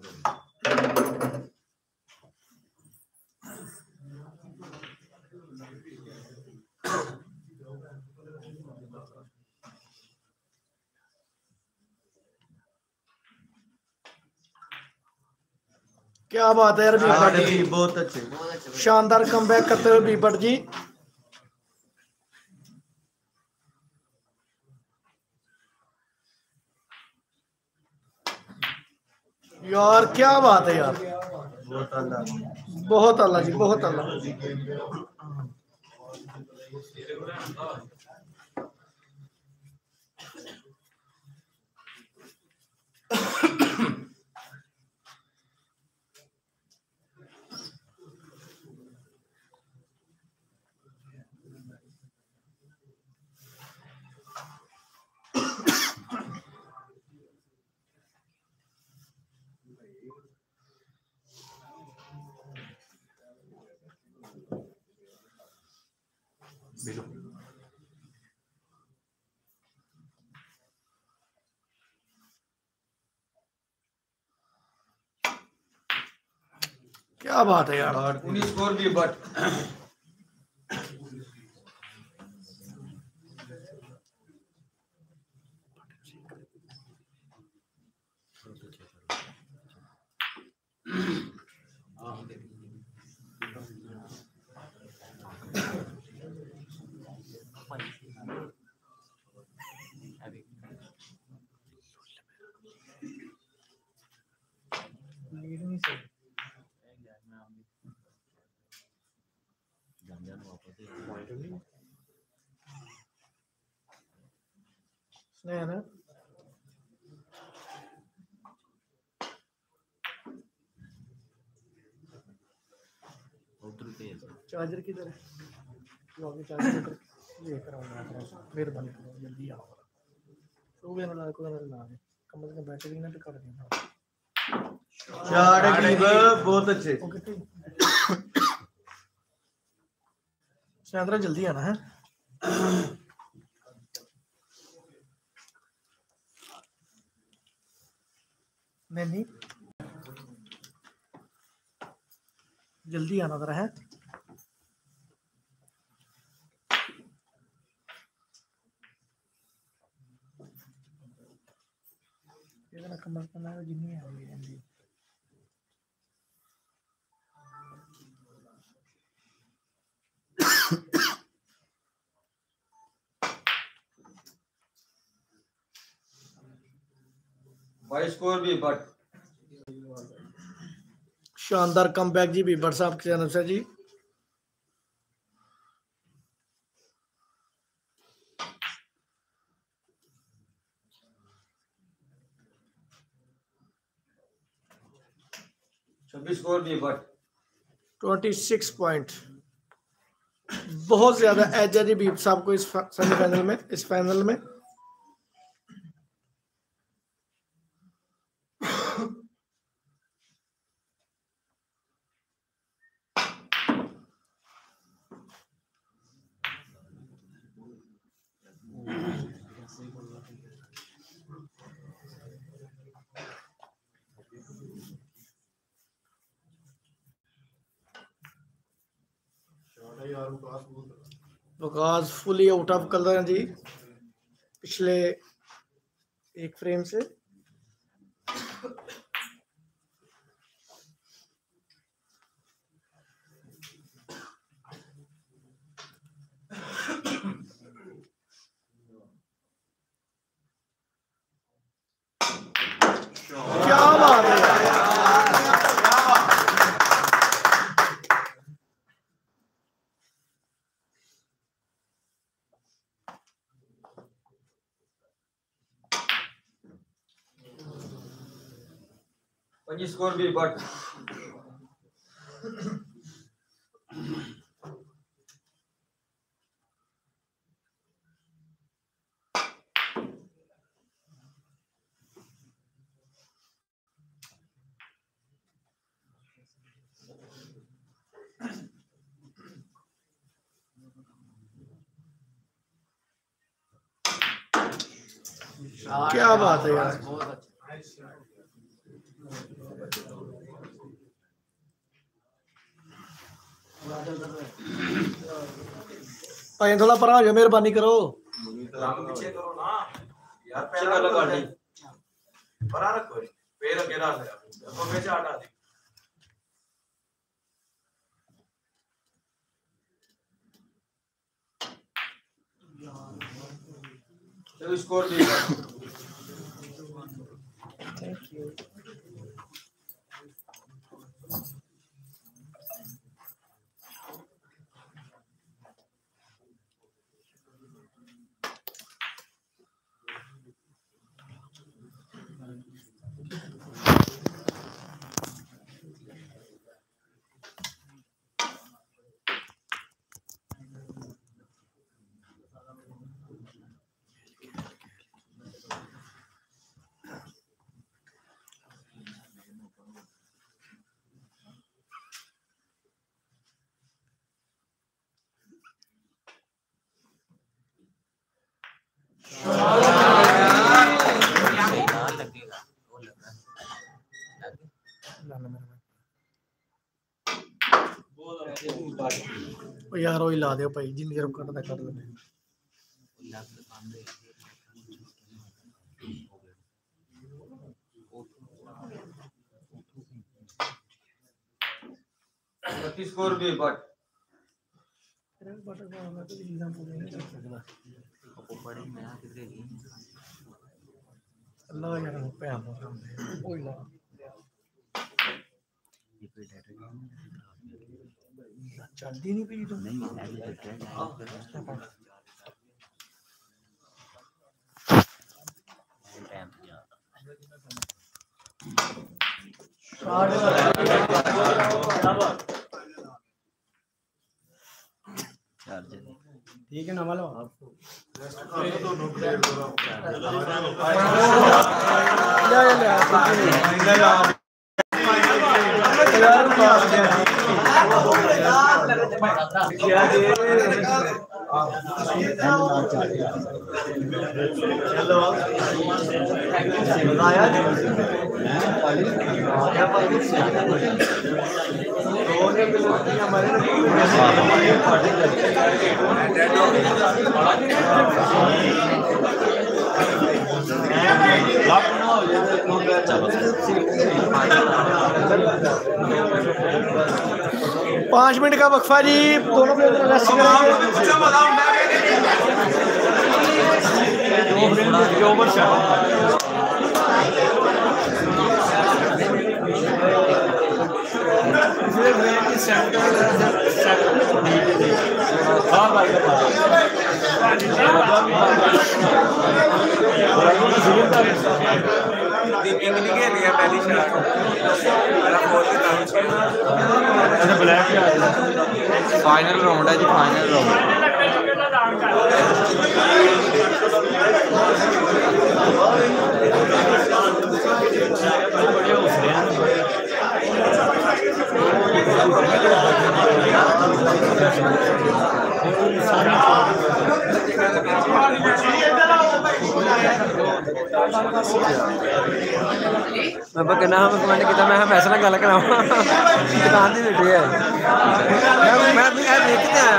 क्या बात है यार यार बीबट जी, भी बहुत अच्छे शानदार कमबैक करते हुए बीबट जी। यार क्या बात है यार, बहुत आला बहुत अल्लाह जी, बहुत अल्लाह। क्या बात है यार, यार 19 स्कोर भी बट स्नेह ना चार्जर किधर है? जो आगे चार्जर लेकर आऊंगा, मेहरबानी करो जल्दी आओ। तो भी ना कोई ना कम से कम बैटरी ना तो कर देना। शॉट है बहुत अच्छे। सैंद्रा जल्दी आना है। नहीं जल्दी आना जरा है। कमर करना जिन्नी है भाई स्कोर भी बट शानदार कमबैक जी बीबर साहब के चैनल से जी। स्कोर भी बट 26 पॉइंट बहुत ज्यादा एज है जी बीबर साहब को इस सेमीफाइनल में, इस फाइनल में। Waqas fully out of colour है जी पिछले एक फ्रेम से। क्या बात है पंजी स्कोर भी बट क्या बात है यार। भाई थोड़ा परा हो जाओ, मेहरबानी करो। पीछे करो ना यार, चलो लगा दे परा रखो, पैर आगे डाल दे, अब पीछे हटा दे। चलो स्कोर भी बट थैंक यू। यार वो ला दो भाई, जिंदगी रुक करना कर लो। स्कोर भी बट अल्लाह यार पैर कोई ला चलती नहीं पी तो नहीं ठीक है ना वालो पाँच मिनट का वक्फा जी, दोनों प्लेयर रेस्ट करेंगे। फाइनल राउंड है जी, फाइनल राउंड। मैं कहना हम कमेंट किया मैं फैसला गल करावा दुकान से बैठे है मैं देखते आया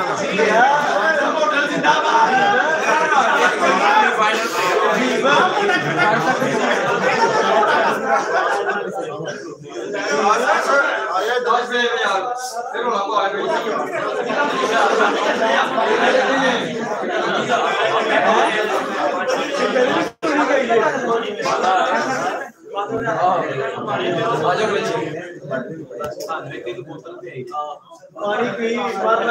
पानी पी मारना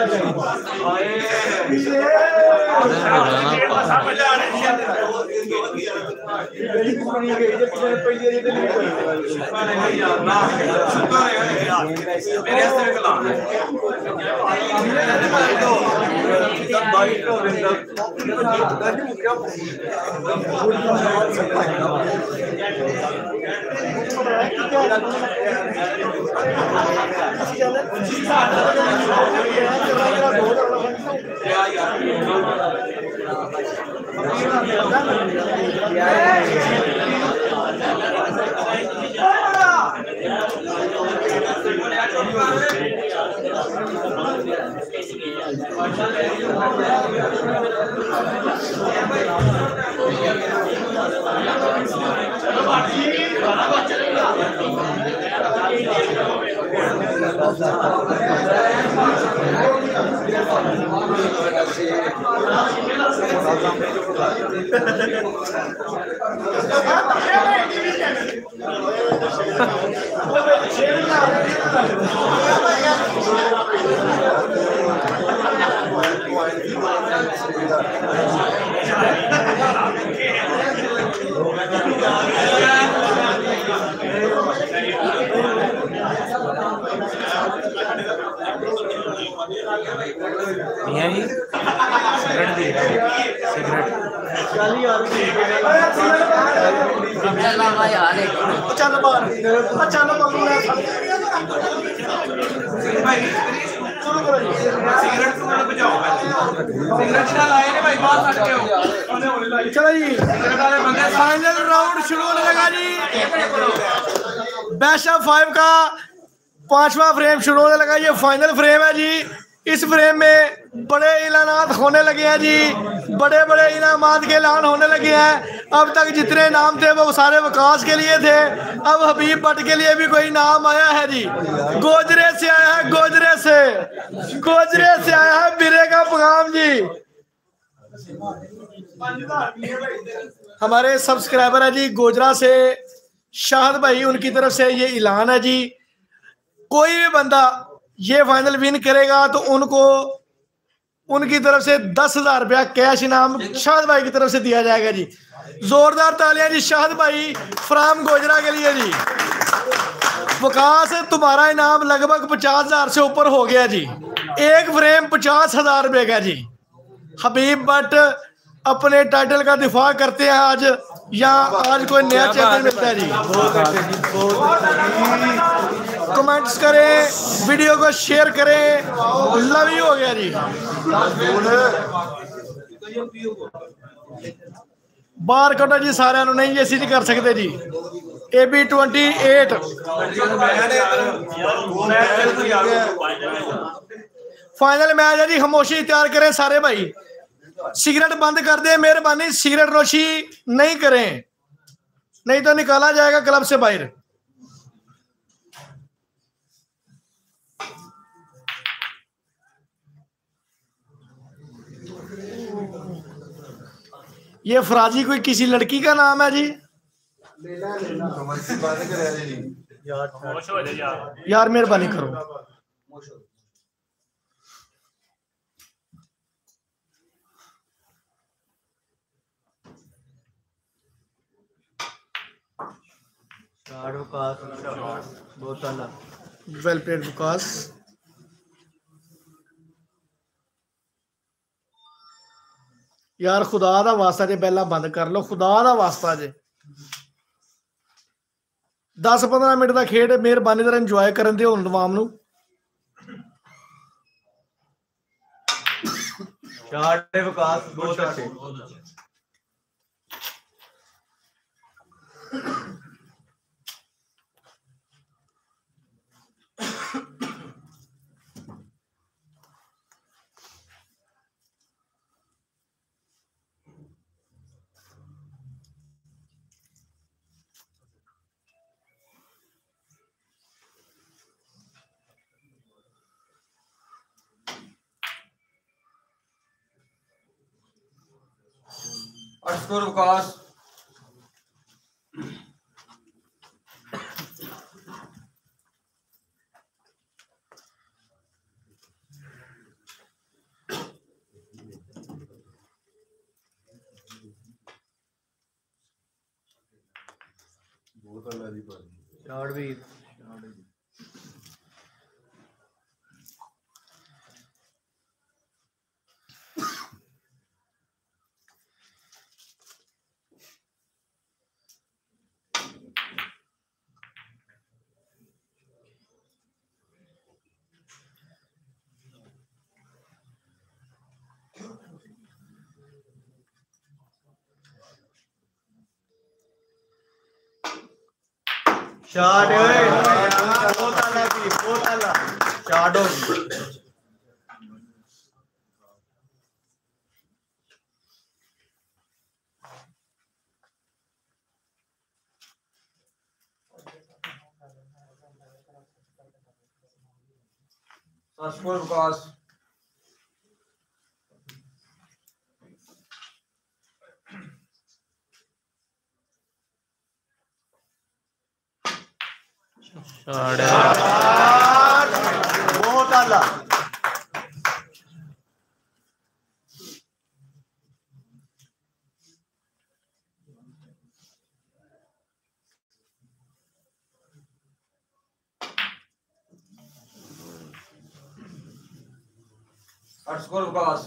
चलो जी, फाइनल राउंड शुरू होने लगा जी। बेस्ट ऑफ 5 का 5वां फ्रेम शुरू होने लगा। ये फाइनल फ्रेम है जी। इस फ्रेम में बड़े इनामात होने लगे हैं जी, बड़े बड़े इनामात के ऐलान होने लगे हैं। अब तक जितने नाम थे वो सारे विकास के लिए थे। अब हबीब भट्ट के लिए भी कोई नाम आया है जी। गोजरे से आया है, गोजरे से आया है बिरे का पैगाम जी। हमारे सब्सक्राइबर है जी गोजरा से, शाहद भाई, उनकी तरफ से ये ऐलान है जी। कोई भी बंदा ये फाइनल विन करेगा तो उनको उनकी तरफ से 10,000 रुपया कैश इनाम शाहद भाई की तरफ से दिया जाएगा जी। जोरदार तालियां जी शाहद भाई फ्राम गोजरा के लिए जी। विकास, तुम्हारा इनाम लगभग 50,000 से ऊपर हो गया जी। एक फ्रेम 50,000 रुपये का जी। हबीब भट्ट अपने टाइटल का दिफा करते हैं आज, या आज कोई नया चैंपियन मिलता है जी। कमेंट्स करें, वीडियो को शेयर करें। लव यू हो गया जी। बार कटो जी सारे नहीं असी नहीं कर सकते जी। AB28 फाइनल मैच है जी। खामोशी तैयार करें सारे भाई, सिगरेट बंद कर दें, मेहरबानी सिगरेट नोशी नहीं करें, नहीं तो निकाला जाएगा क्लब से बाहर। ये फराजी कोई किसी लड़की का नाम है जी? यार मेहरबानी करो। Well played Vikas. यार खुदा दा वास्ता जे पहला बंद कर लो, खुदा दा वास्ता जे 10-15 मिनट का खेड मेहरबानी तरह इंजॉय करन दे हुण अवाम नू। विकास बहुत अच्छे। स्कोर विकास। शॉट भी शॉट बहुत आला भी, बहुत आला शॉट हो। स्कोर विकास। बहुत आला। स्कोर विकास।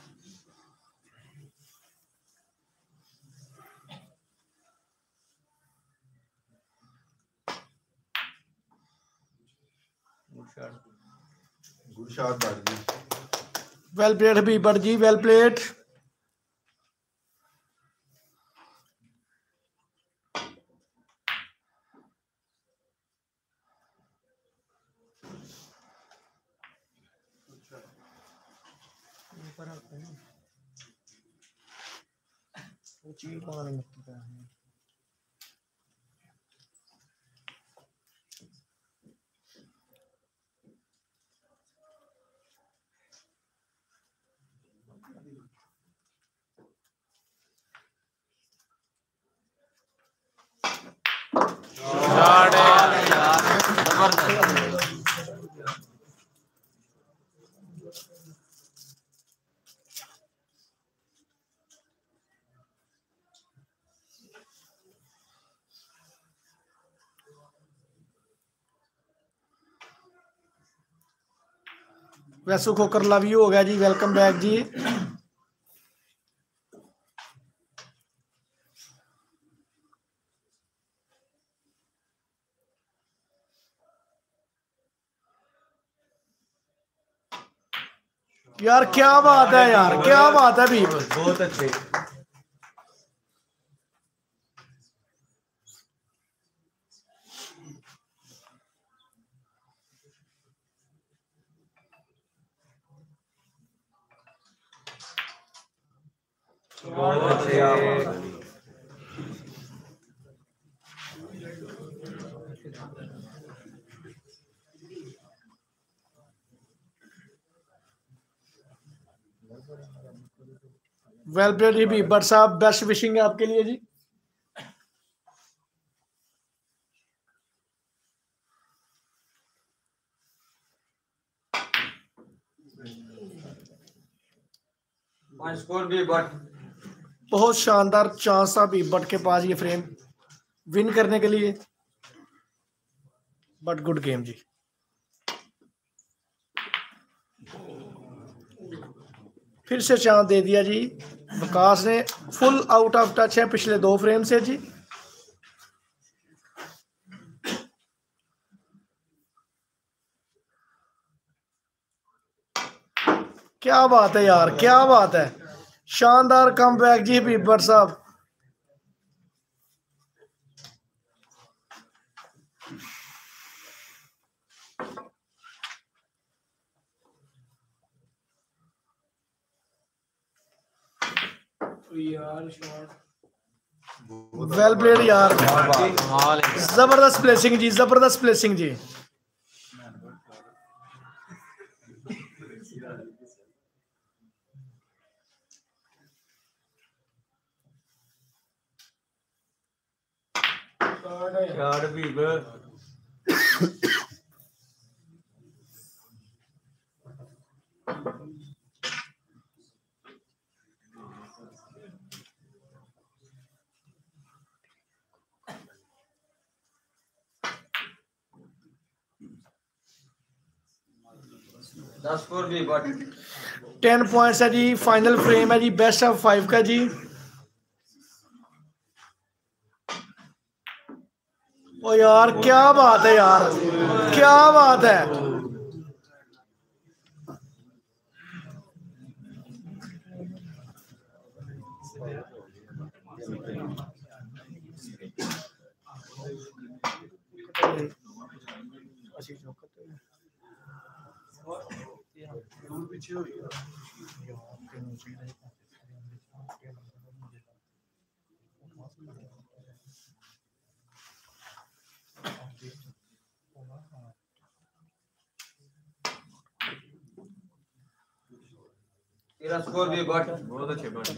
गुड शॉट बाजी। Well played Habib Bhatt ji, well played. वैसू खोकर लव यू हो गया जी, वेलकम बैक जी। यार क्या बात है यार, क्या बात है बीब। बहुत अच्छे। बहुत अच्छे। वेल प्लेड जी बीब भट्ट साहब, बेस्ट विशिंग है आपके लिए जी। स्कोर भी बट बहुत शानदार चांस था बीब भट्ट के पास ये फ्रेम विन करने के लिए, बट गुड गेम जी। फिर से चांस दे दिया जी विकास ने, फुल आउट ऑफ टच है पिछले 2 फ्रेम से जी। क्या बात है यार, क्या बात है, शानदार कमबैक जी हबीब भट्ट साहब। वेल प्लेड यार, जबरदस्त प्लेसिंग जी, जबरदस्त प्लेसिंग जी। यार भी 10 स्कोर भी बट 10 पॉइंट्स है जी, फाइनल फ्रेम है जी, बेस्ट ऑफ 5 का जी। ओ यार क्या बात है यार, क्या बात है। तेरा स्कोर भी बट बहुत अच्छे बट।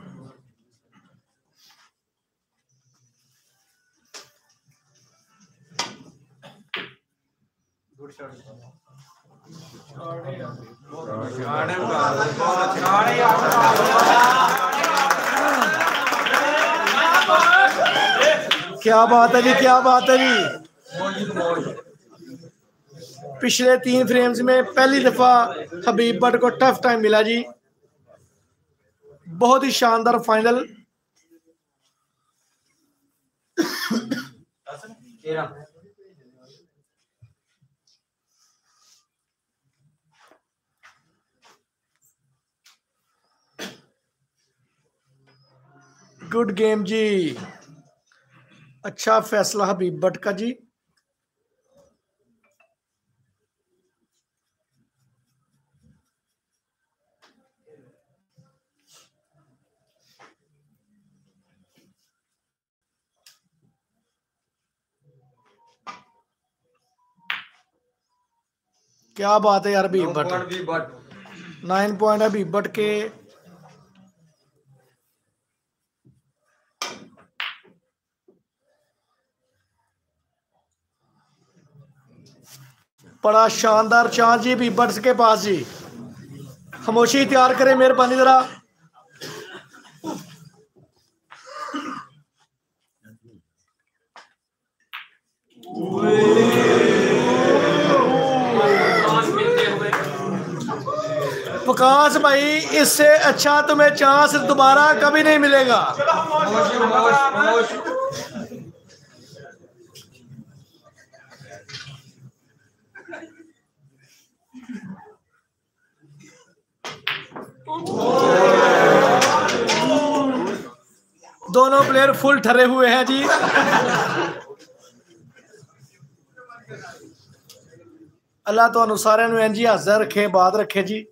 Good shot. क्या बात है जी, क्या बात है जी। पिछले 3 फ्रेम्स में पहली दफा हबीब भट्ट को टफ टाइम मिला जी। बहुत ही शानदार फाइनल। गुड गेम जी, अच्छा फैसला हबीब भट्ट का जी। क्या बात है यार हबीब भट्ट, 9 पॉइंट है हबीब भट्ट के। बड़ा शानदार चांस जी हबीब भट्ट के पास जी। खामोशी तैयार करें मेहरबानी जरा। विकास भाई, इससे अच्छा तुम्हें चांस दोबारा कभी नहीं मिलेगा। दोनों प्लेयर फुल ठरे हुए हैं जी। अल्लाह तो सारे इंज ही हाजर रखे, बात रखे जी।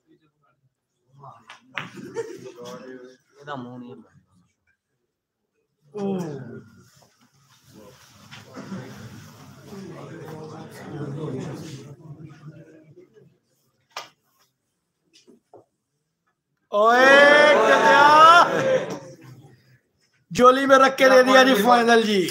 ओए जोली में रख के दे दिया जी फाइनल जी।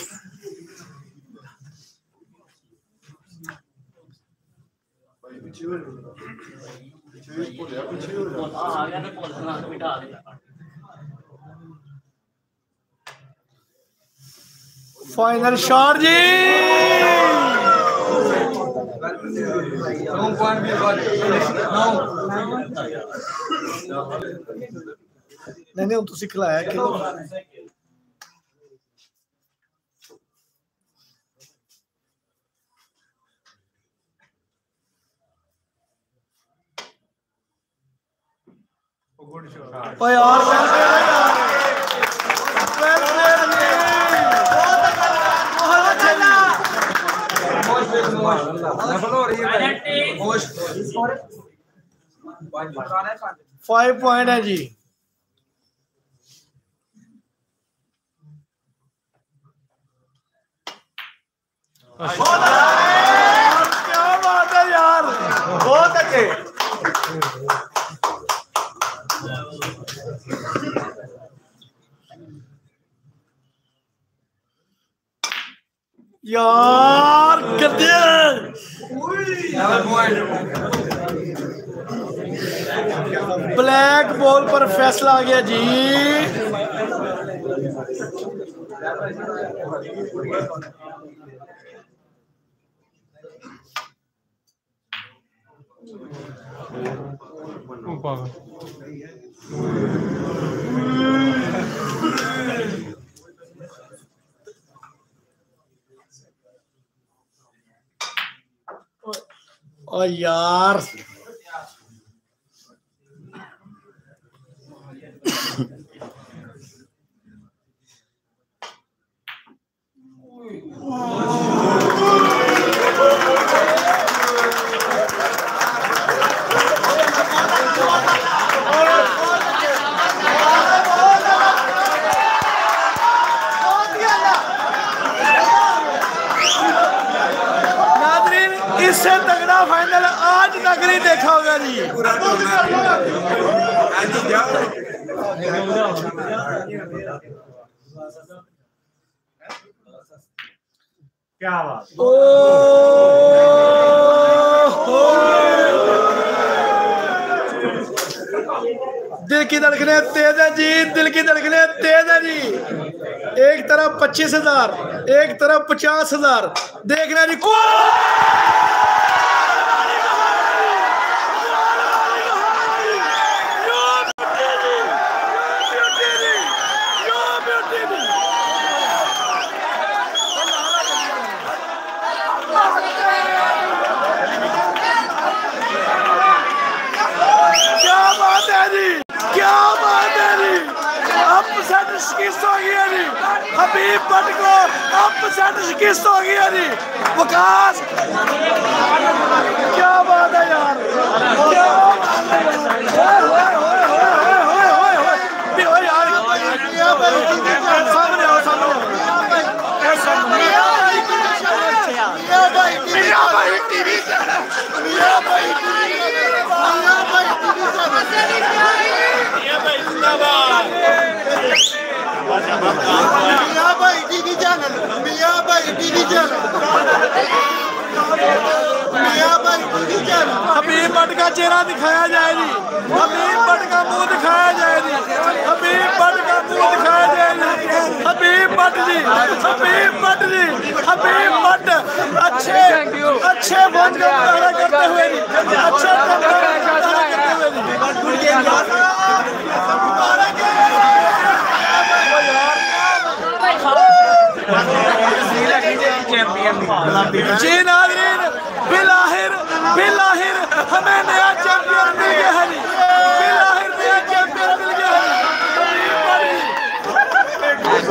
फाइनल शॉट जी। नहीं हम तुसी खिलाया कि ओ यार फाइव पॉइंट है जी। क्या बात है यार, बहुत अच्छे। यार ब्लैक बॉल पर फैसला आ गया जी। ओ यार इससे तगड़ा फाइनल आज तक नहीं देखा होगा जी। क्या बात। दिल की धड़कने तेज है जी, दिल की धड़कने तेज है जी। एक तरफ 25,000, एक तरफ 50,000। देखना जी शिकस्त हो गई है जी। हबीब भट्ट को अपसेट शिकस्त हो गई है जी। विकास क्या बात है यार, क्या सामने आओ, हबीब भट्ट का चेहरा दिखाया जाए जी। हबीब भट्ट का मुंह दिखाया जाए जी। हबीब भट्ट का मुंह दिखाया जाए जी। हबीब भट्ट जी, हबीब भट्ट जी, हबीब भट्ट अच्छे अच्छे बॉल का मुकाबला करते हुए जी, अच्छा करते हुए जी। नाज़रीन बिलाहिर बिलाहिर हमें नया चैंपियन मिल गया है जी। बिलाहिर नया चैंपियन मिल गया है।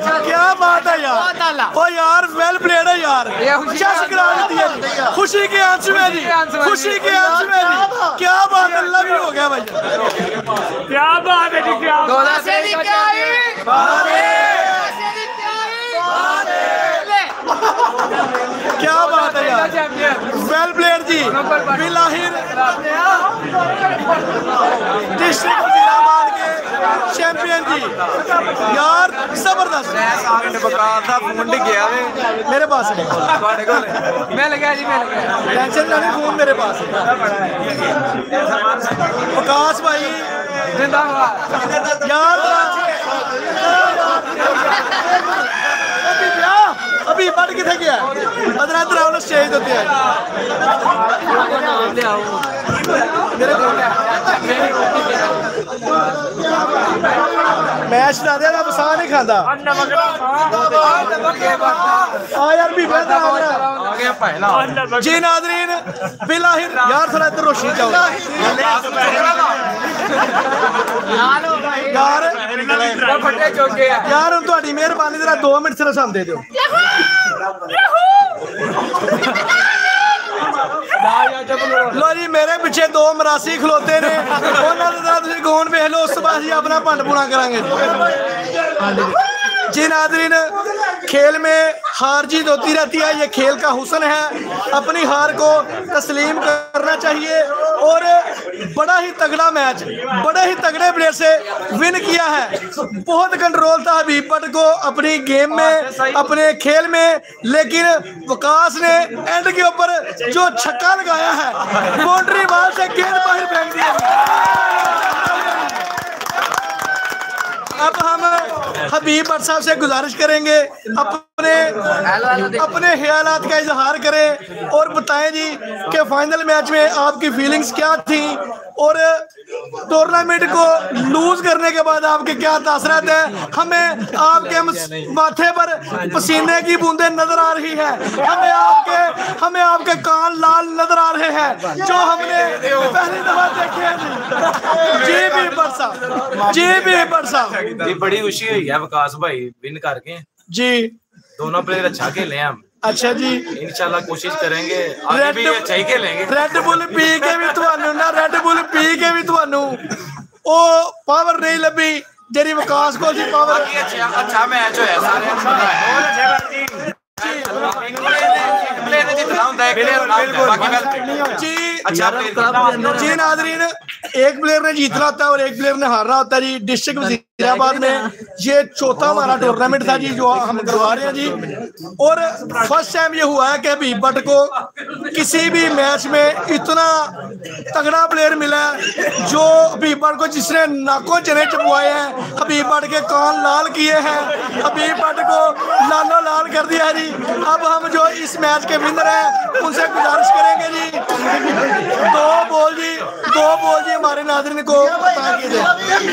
क्या बात है यार, ओ यार वेल प्लेड है यार, चेस करा दी है खुशी के आंसू में जी, खुशी के आंसू में जी, क्या बात है, अल्लाह भी हो गया भाई, क्या बात है जी, क्या क्या बात है यार, वेल प्लेयर जी, बिलाहिर डिस्ट्रिक्ट वजीराबाद के चैंपियन जी यार, जबरदस्त। मेरे पास है, मैं लगा जी, मैं लगा, टेंशन ना, फोन मेरे पास है। विकास भाई जिंदाबाद यार, अभी बट किथे गया, अदर इधर आओ, स्टेज होते हैं मेरे को मैच ना दे, बसा नहीं खाता यार भी बेहतर जी। नाज़रीन बिलाहिर यार थोड़ा इधर रोशनी जाओ यार, हम थोड़ी मेहरबानी जरा 2 मिनट सिर्फ सामने दे दो। लो जी, मेरे पीछे 2 मरासी खलोते ने, उन्होंने गोन वेख लो, उस बाद अपना भंड पूरा करांगे जी। नाज़रीन खेल में हार जीत होती रहती है, ये खेल का हुस्न है, अपनी हार को तस्लीम करना चाहिए। और बड़ा ही तगड़ा मैच, बड़े ही तगड़े प्लेयर से विन किया है, बहुत कंट्रोल था हबीब भट्ट को अपनी गेम में, अपने खेल में, लेकिन विकास ने एंड के ऊपर जो छक्का लगाया है, बाउंड्री बॉल से गेंद बाहर फेंक दिया। अब हम हबीब भट्ट साहब से गुजारिश करेंगे अपने ख्यालात का इजहार करें और बताएं जी कि फाइनल मैच में आपकी फीलिंग्स क्या थी और टूर्नामेंट को लूज करने के बाद आपके क्या तासरात हैं। हमें आपके माथे पर पसीने की बूंदें नजर आ रही है, हमें आपके कान लाल नजर आ रहे हैं जो हमने पहली दफा देखे हैं जी। भी भट्ट साहब, जी भी भट्ट साहब, बड़ी खुशी हुई है विकास भाई विन करके जी। दोनों प्लेयर अच्छा खेले हम। अच्छा जी, इंशाल्लाह कोशिश करेंगे आगे भी अच्छा ही खेलेंगे। रेड बुल पी के भी तुहानू ना, रेड बुल पी के भी तुहानू ओ पावर नहीं लभी जेरी विकास को सी पावर। अच्छा मैच होया सारे जी। नाज़रीन एक प्लेयर ने जीतना होता है और एक प्लेयर ने हारना होता है जी। डिस्ट्रिक्ट वजीराबाद में ये चौथा हमारा टूर्नामेंट था जी जो हम करवा रहे हैं जी। और फर्स्ट टाइम ये हुआ है कि हबीब भट्ट को किसी भी मैच में इतना तगड़ा प्लेयर मिला है जो हबीब भट्ट को, जिसने नाकों चने चबवाए हैं, हबीब भट्ट के कान लाल किए हैं, हबीब भट्ट को लालो लाल कर दिया है जी। अब हम जो इस मैच के विनर हैं उनसे गुजारिश करेंगे जी 2 बॉल जी हमारे नाज़रीन को बता के दें।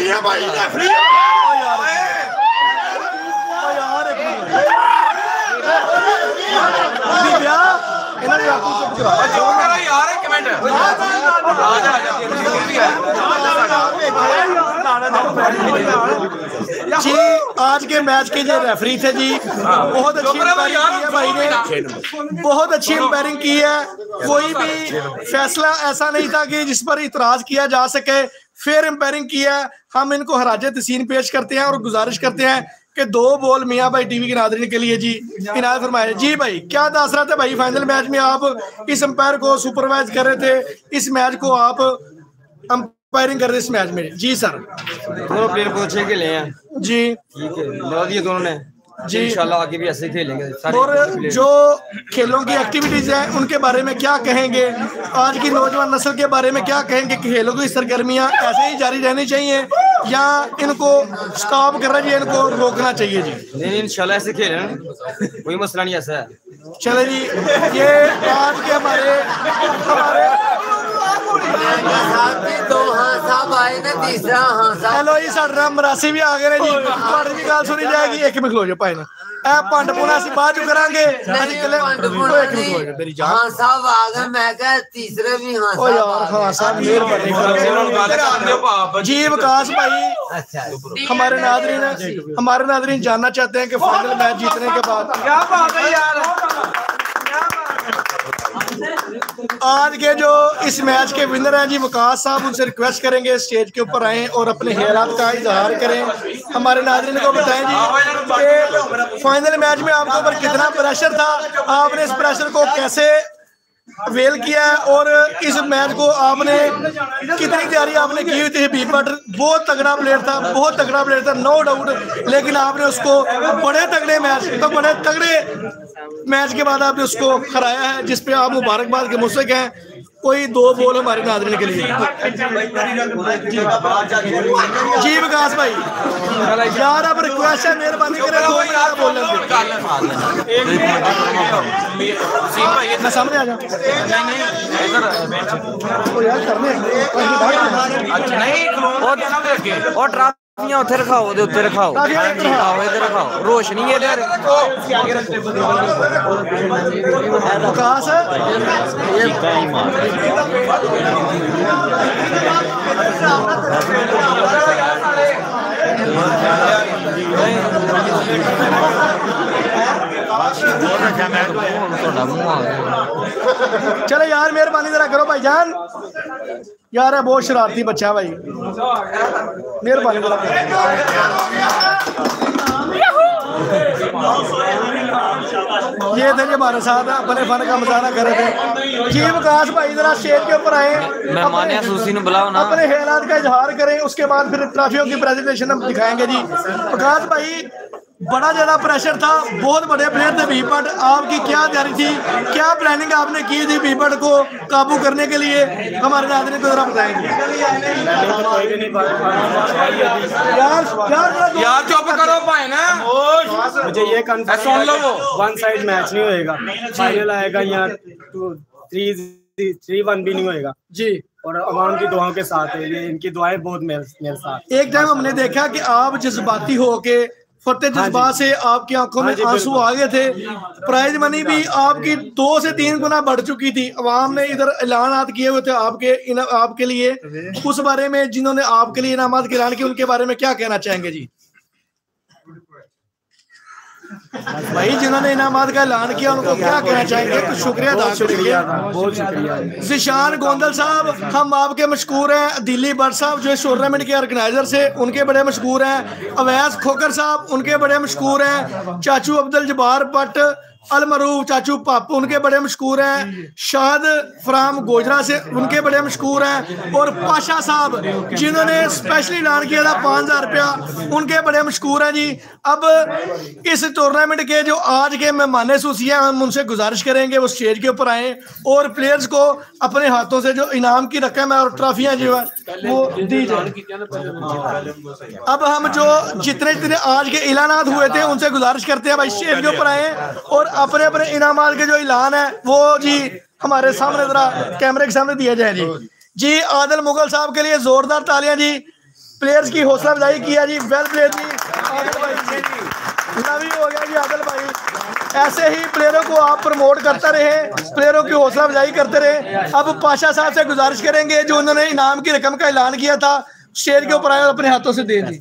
जी आज के मैच के जो रेफरी थे जी, बहुत अच्छी एम्पायरिंग की है भाई ने, बहुत अच्छी एम्पायरिंग की है। कोई भी फैसला ऐसा नहीं था कि जिस पर इतराज किया जा सके, फेयर एम्पायरिंग की है। हम इनको हराजे तहसीन पेश करते हैं और गुजारिश करते हैं कि 2 बॉल मियाँ भाई टीवी के नाज़रीन के लिए जी इनायत फरमाए। जी भाई क्या तासरात है भाई, फाइनल मैच में आप इस अंपायर को सुपरवाइज कर रहे थे, इस मैच को आप अंपायरिंग कर रहे इस मैच में? जी सर, दोनों प्लेयर बहुत अच्छे खेले हैं जी, ठीक है, लगा दिए दोनों ने जी। इंशाल्लाह आगे भी ऐसे ही खेलेंगे। और जो खेलों की एक्टिविटीज हैं उनके बारे में क्या कहेंगे, आज की नौजवान नस्ल के बारे में क्या कहेंगे? खेलों की सरगर्मियां ऐसे ही जारी रहनी चाहिए या इनको स्टॉप करना चाहिए, इनको रोकना चाहिए? जी नहीं, इंशाल्लाह ऐसे खेलें, कोई मसला नहीं ऐसा है। चले जी, ये आज के हमारे हेलो जी, साढ़े मरासी भी आ गए जी, भी गल सुनी जाएगी। एक मिनट खलो जो भाई ना भंड पुना ਅਸੀਂ ਬਾਅਦ ਚ ਕਰਾਂਗੇ ਅਸੀਂ ਕੱਲੇ ਮੇਰੀ ਜਾਨ ਹਾਂ ਸਾਹਿਬ ਆ ਗਏ ਮੈਂ ਕਿਹਾ ਤੀਸਰੇ ਵੀ ਹਾਂ ਓ यार खान साहब मेहरबानी करो जी विकास भाई अच्छा हमारे नाज़रीन जानना चाहते हैं कि फाइनल मैच जीतने के बाद क्या बात है यार, आज के जो इस मैच के विनर हैं जी विकास साहब, उनसे रिक्वेस्ट करेंगे स्टेज के ऊपर आएं और अपने ख्यालात का इजहार करें। हमारे नाज़रीन को बताएं जी कि फाइनल मैच में आपके ऊपर कितना प्रेशर था, आपने इस प्रेशर को कैसे वेल किया है और इस मैच को आपने कितनी तैयारी आपने की हुई थी। हबीब भट्ट बहुत तगड़ा प्लेयर था, नो डाउट, लेकिन आपने उसको बड़े तगड़े मैच के बाद आपने उसको हराया है, जिस पे आप मुबारकबाद के मुस्तहिक हैं। कोई दो बोल हमारे नाज़रीन के लिए जी विकास भाई यार, अब रिक्वेस्ट है मेहरबानी करें 2 मिनट बोल मैं सामने आ जाऊँ ट्राफियां उत्थे रखाओ, दे उत्ते रखाओ, इधर रखाओ, रोशनी इधर विकास चलो यार मेहरबानी जरा करो भाईजान, यार है बहुत शरारती बच्चा है भाई, मेहरबानी जरा ये थे जी हमारे साथ अपने फन का मुजाहरा कर रहे थे जी। विकास भाई जरा स्टेज के ऊपर आए, अपने ख्यालात का इजहार करें, उसके बाद फिर ट्रॉफियों की प्रेजेंटेशन हम दिखाएंगे जी। विकास भाई बड़ा ज्यादा प्रेशर था, बहुत बड़े प्लेयर थे हबीब भट्ट, आपकी क्या तैयारी थी, क्या प्लानिंग आपने की थी हबीब भट्ट को काबू करने के लिए, हमारे नाज़रीन को जरा बताएंगे। यार चुप करो भाई ना, मुझे ये कंफर्म सुन लो, वन साइड मैच नहीं होएगा, फाइनल आएगा यहाँ 3-1 भी नहीं होएगा जी, और अवाम की दुआओं के साथ है, ये इनकी दुआएं बहुत मेरे साथ। एक टाइम हमने देखा कि आप जज्बाती होके फतेह जज्बात से आपकी आंखों में आंसू आ गए थे, प्राइज मनी भी आपकी 2 से 3 गुना बढ़ चुकी थी। अवाम ने इधर ऐलानात किए हुए थे आपके लिए, उस बारे में जिन्होंने आपके लिए इनामात के ऐलान किए उनके बारे में क्या कहना चाहेंगे जी? भाई जिन्होंने इनामात का ऐलान किया उनको क्या कहना चाहेंगे, कुछ शुक्रिया अदा करेंगे। बहुत शुक्रिया ज़िशान गोंदल साहब, हम आपके मशकूर हैं। दिल्ली भट्ट साहब जो इस टूर्नामेंट के ऑर्गेनाइजर से, उनके बड़े मशकूर हैं। अवैस खोकर साहब, उनके बड़े मशकूर हैं। चाचू अब्दुल जब्बार भट्ट अलमरूफ, चाचू पापू, उनके बड़े मशकूर हैं। शाद फ्राम गोजरा से, उनके बड़े मशकूर हैं। और पाशा साहब जिन्होंने स्पेशली ऐलान किया था 5000 रुपया, उनके बड़े मशकूर हैं जी। अब इस टूर्नामेंट के जो आज के मेहमान सूसिया, हम उनसे गुजारिश करेंगे वो स्टेज के ऊपर आए और प्लेयर्स को अपने हाथों से जो इनाम की रकम है और ट्रॉफियां जो है वो दी जाए। अब हम जो जितने आज के ऐलानात हुए थे उनसे गुजारिश करते हैं भाई स्टेज के ऊपर आए और अपने अपने इनामात के जो ऐलान है वो जी हमारे सामने जरा कैमरे के सामने दिया जाए जी। आदिल मुगल साहब के लिए जोरदार तालियां जी, प्लेयर्स की हौसला अफजाई किया जी, वेल प्लेयर जी आदिल भाई, लवी हो गया जी आदिल भाई। ऐसे ही प्लेयरों को आप प्रमोट करते रहे, प्लेयरों की हौसला अफजाई करते रहे। अब पाशा साहब से गुजारिश करेंगे जो उन्होंने इनाम की रकम का ऐलान किया था, स्टेज के ऊपर आए और अपने हाथों से दे दी।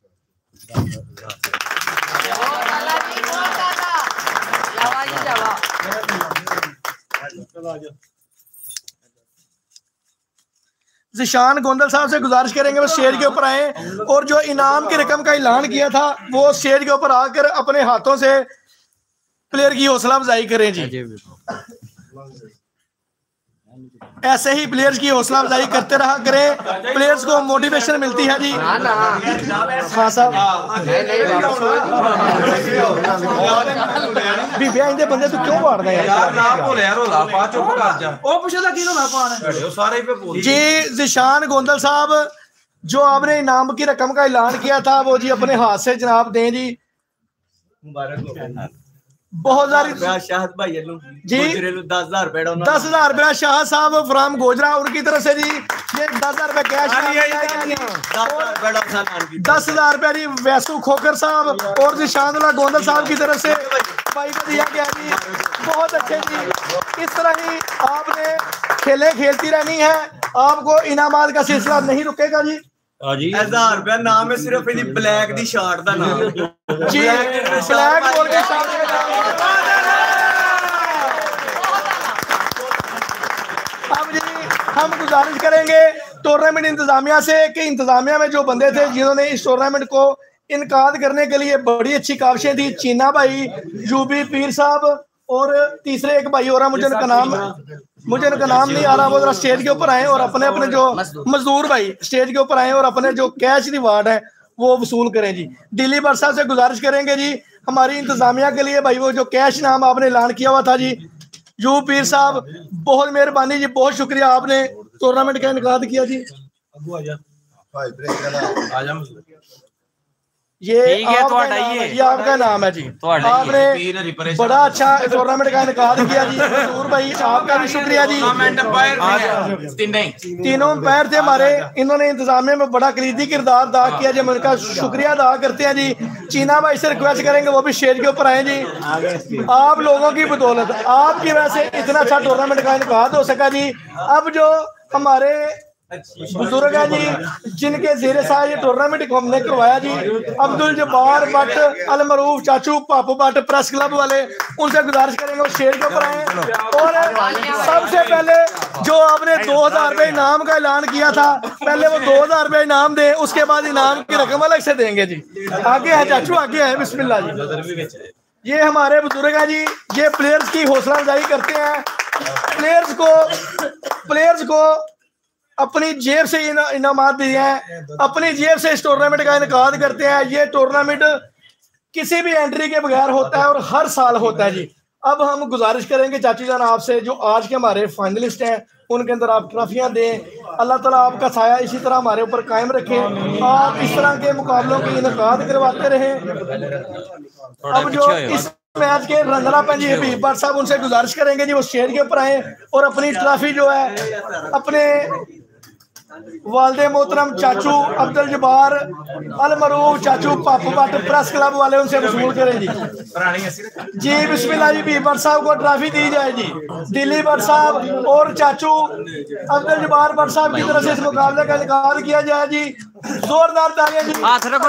ज़िशान गोंदल साहब से गुजारिश करेंगे वो स्टेज के ऊपर आए और जो इनाम की रकम का ऐलान किया था वो स्टेज के ऊपर आकर अपने हाथों से प्लेयर की हौसला अफजाई करें जी। ऐसे ही प्लेयर्स की हौसला अफजाई करते रहा करें, प्लेयर्स को मोटिवेशन मिलती है जी। हाँ साहब बंदे तू क्यों मार रहे जी। ज़िशान गोंदल साहब जो आपने इनाम की रकम का ऐलान किया था वो जी अपने हाथ से जनाब दें जी। बहुत सारी शाहद भाई जी 10,000 रुपए 10,000 रुपया शाह साहब फ्राम गोजरा उनकी तरफ से जी, ये 10,000 रुपया कैश 10,000 रुपया जी वैसू खोकर साहब और जी शाहदुल्ला गोंदल साहब की तरफ से भाई को दिया गया जी। बहुत अच्छे जी, इस तरह ही आपने खेलें खेलती रहनी है, आपको इनामात का सिलसिला नहीं रुकेगा जी। 1000 रुपया नाम है सिर्फ ब्लैक दी शर्ट दा नाम जी, ब्लैक बोल के शर्ट का नाम। अब जी हम गुजारिश करेंगे टूर्नामेंट इंतजामिया से कि इंतजामिया में जो बंदे थे जिन्होंने इस टूर्नामेंट को इनकाद करने के लिए बड़ी अच्छी काविशें थी, चीना भाई, यूबी पीर साहब और तीसरे एक भाई और मुझे उनका नाम नहीं आ रहा, वो जरा स्टेज के ऊपर आए और अपने अपने जो मजदूर भाई स्टेज के ऊपर आए और अपने जो कैश रिवार्ड है वो वसूल करें जी। दिल्ली बर साहब से गुजारिश करेंगे जी हमारी इंतजामिया के लिए भाई वो जो कैश नाम आपने ऐलान किया हुआ था जी। यू पीर साहब बहुत मेहरबानी जी, बहुत शुक्रिया आपने टूर्नामेंट का इनकाद किया जी। ये आपका नाम है जी, आपने बड़ा अच्छा टूर्नामेंट का इनकाद किया जी। मजदूर भाई आपका भी शुक्रिया जी। तीनों पैर थे हमारे, इन्होंने इंतजामिया में बड़ा कलीदी किरदार अदा किया जी, हम उनका शुक्रिया अदा करते हैं जी। चीना भाई से रिक्वेस्ट करेंगे वो भी स्टेज के ऊपर आए जी। आप लोगों की बदौलत आपकी वजह से इतना अच्छा टूर्नामेंट का इनकाद हो सका जी। अब जो हमारे बुजुर्ग है जी जिनके ज़ेरे साहब ये टूर्नामेंट को हमने करवाया जी, अब्दुल जब्बार भट्ट, अल मरूफ चाचू, पापू भट्ट प्रेस क्लब वाले, उनसे गुजारिश करेंगे वो शेर के ऊपर आए। और सबसे पहले जो आपने 2,000 रुपये इनाम का ऐलान किया था, पहले वो 2,000 रुपये इनाम दे, उसके बाद इनाम की रकम अलग से देंगे जी। आगे है चाचू, आगे है, बिस्मिल्लाह जी। ये हमारे बुजुर्ग है जी, ये प्लेयर्स की हौसला अफजाई करते हैं, प्लेयर्स को अपनी जेब से इनामात दिए हैं, अपनी जेब से इस टूर्नामेंट का इनकाद करते हैं। ये टूर्नामेंट किसी भी एंट्री के बगैर होता है और हर साल होता है जी। अब हम गुजारिश करेंगे चाची जान आपसे, जो आज के हमारे फाइनलिस्ट हैं उनके अंदर आप ट्रॉफियां दें। अल्लाह ताला आपका साया इसी तरह हमारे ऊपर कायम रखे, आप इस तरह के मुकाबलों की इनकाद करवाते रहें। अब जो इस मैच के रनर अप हैं जी हबीब भट्ट साहब, उनसे गुजारिश करेंगे जी वो स्टेज के ऊपर आए और अपनी ट्रॉफी जो है अपने वालदे मोहतरम चाचू अब्दुल जब्बार, अल मरूफ चाचू, पापू भट्ट प्रेस क्लब वाले, उनसे वसूल करें जी। जी बिस्मिल्लाह जी, हबीब भट्ट साहब को ट्रॉफी दी जाए जी। दिल्ली भट्ट साहब और चाचू अब्दुल जब्बार भट्ट साहब की तरफ से इस मुकाबले का इनकाद किया जाए जी। जोरदार तालियां जी।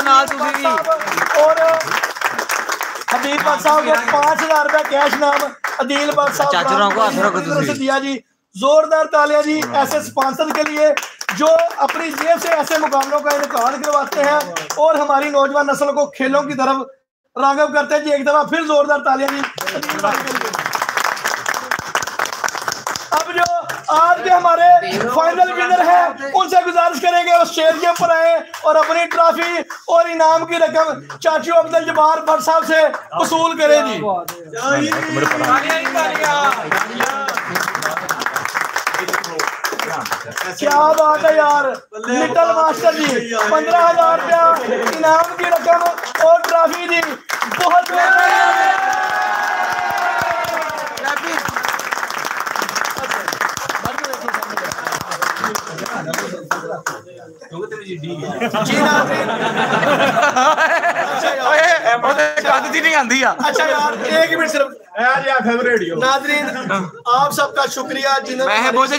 और हबीब भट्ट साहब को 5,000 रुपया कैश नाम अदील भट्ट साहब से दिया जी। जोरदार तालियां जी ऐसे स्पॉन्सर के लिए जो अपनी जेब से ऐसे मुकाबलों का इनकाद करवाते हैं और हमारी नौजवान नस्ल को खेलों की तरफ राग़िब करते हैं जी। एक दफा फिर जोरदार तालियां जी। अब जो आज के हमारे फाइनल विनर हैं उनसे गुजारिश करेंगे वो स्टेज के ऊपर आए और अपनी ट्रॉफी और इनाम की रकम चाचू अब्दुल जब्बार भट्ट साहब से वसूल करें जी। क्या बात है यार, लिटिल मास्टर जी 15,000 रुपया इनाम की रकम और ट्रॉफी जी। बहुत अच्छा यार एक मिनट सिर्फ नाज़रीन आप सबका शुक्रिया जिन्होंने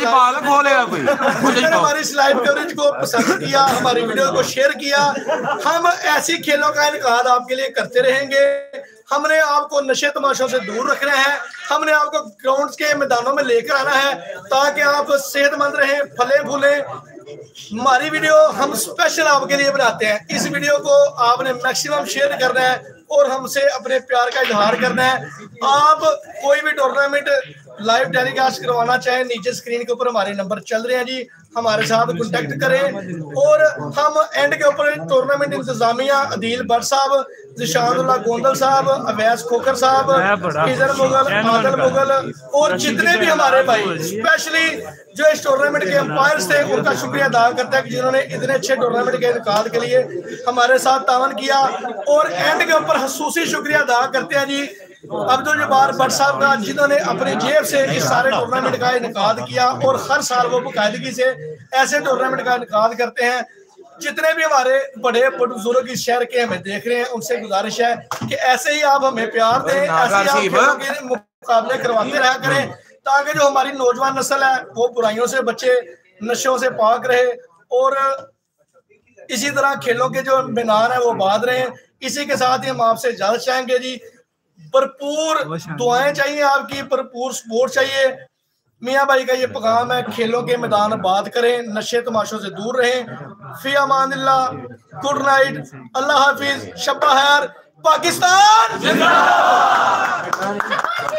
हमारी इस लाइव कवरेज को पसंद किया, हमारी वीडियो को शेयर किया। हम ऐसी खेलों का इनकाद आपके लिए करते रहेंगे। हमने आपको नशे तमाशों से दूर रखना है, हमने आपको ग्राउंड्स के मैदानों में लेकर आना है ताकि आप सेहतमंद रहें, फले फूलें। हमारी वीडियो हम स्पेशल आपके लिए बनाते हैं। इस वीडियो को आपने मैक्सिमम शेयर करना है और हमसे अपने प्यार का इजहार करना है। आप कोई भी टूर्नामेंट लाइव टेलीकास्ट करवाना चाहें, नीचे स्क्रीन के ऊपर हमारे नंबर चल रहे हैं जी, हमारे साथ कांटेक्ट करें। और हम एंड के ऊपर टूर्नामेंट इंतजामिया अदील भट्ट साहब, शाहदुल्ला गोंदल साहब, अवैस खोकर साहब, इजर मुगल, आदल मुगल और जितने भी हमारे भाई स्पेशली जो इस टूर्नामेंट के अंपायर्स थे उनका शुक्रिया अदा करते हैं जिन्होंने इतने अच्छे टूर्नामेंट के इनकाद के लिए हमारे साथ तावन किया। और एंड के ऊपर खसूसी शुक्रिया अदा करते हैं जी अब्दुल जब्बार भट्ट साहब का, जिन्होंने अपने जेब से इस सारे टूर्नामेंट का इनेकाद किया और हर साल वो बाकायदगी से ऐसे टूर्नामेंट का इनेकाद करते हैं। जितने भी हमारे बड़े बुजुर्ग इस शहर के हमें देख रहे हैं, उनसे गुजारिश है कि ऐसे ही आप हमें प्यार दें, ऐसे ही आप के मुकाबले करवाते रहा करें, ताकि जो हमारी नौजवान नस्ल है वो बुराइयों से बचे, नशों से पाक रहे और इसी तरह खेलों के जो मीनार है वो बांध रहे हैं। इसी के साथ ही हम आपसे इजाजत चाहेंगे जी। भरपूर दुआएं चाहिए आपकी, भरपूर सपोर्ट चाहिए। मियाँ भाई का ये पैगाम है, खेलों के मैदान बात करें, नशे तमाशों से दूर रहें। फी अमानिल्लाह, गुड नाइट, अल्लाह हाफिज, शब्बा खैर, पाकिस्तान जिंदाबाद।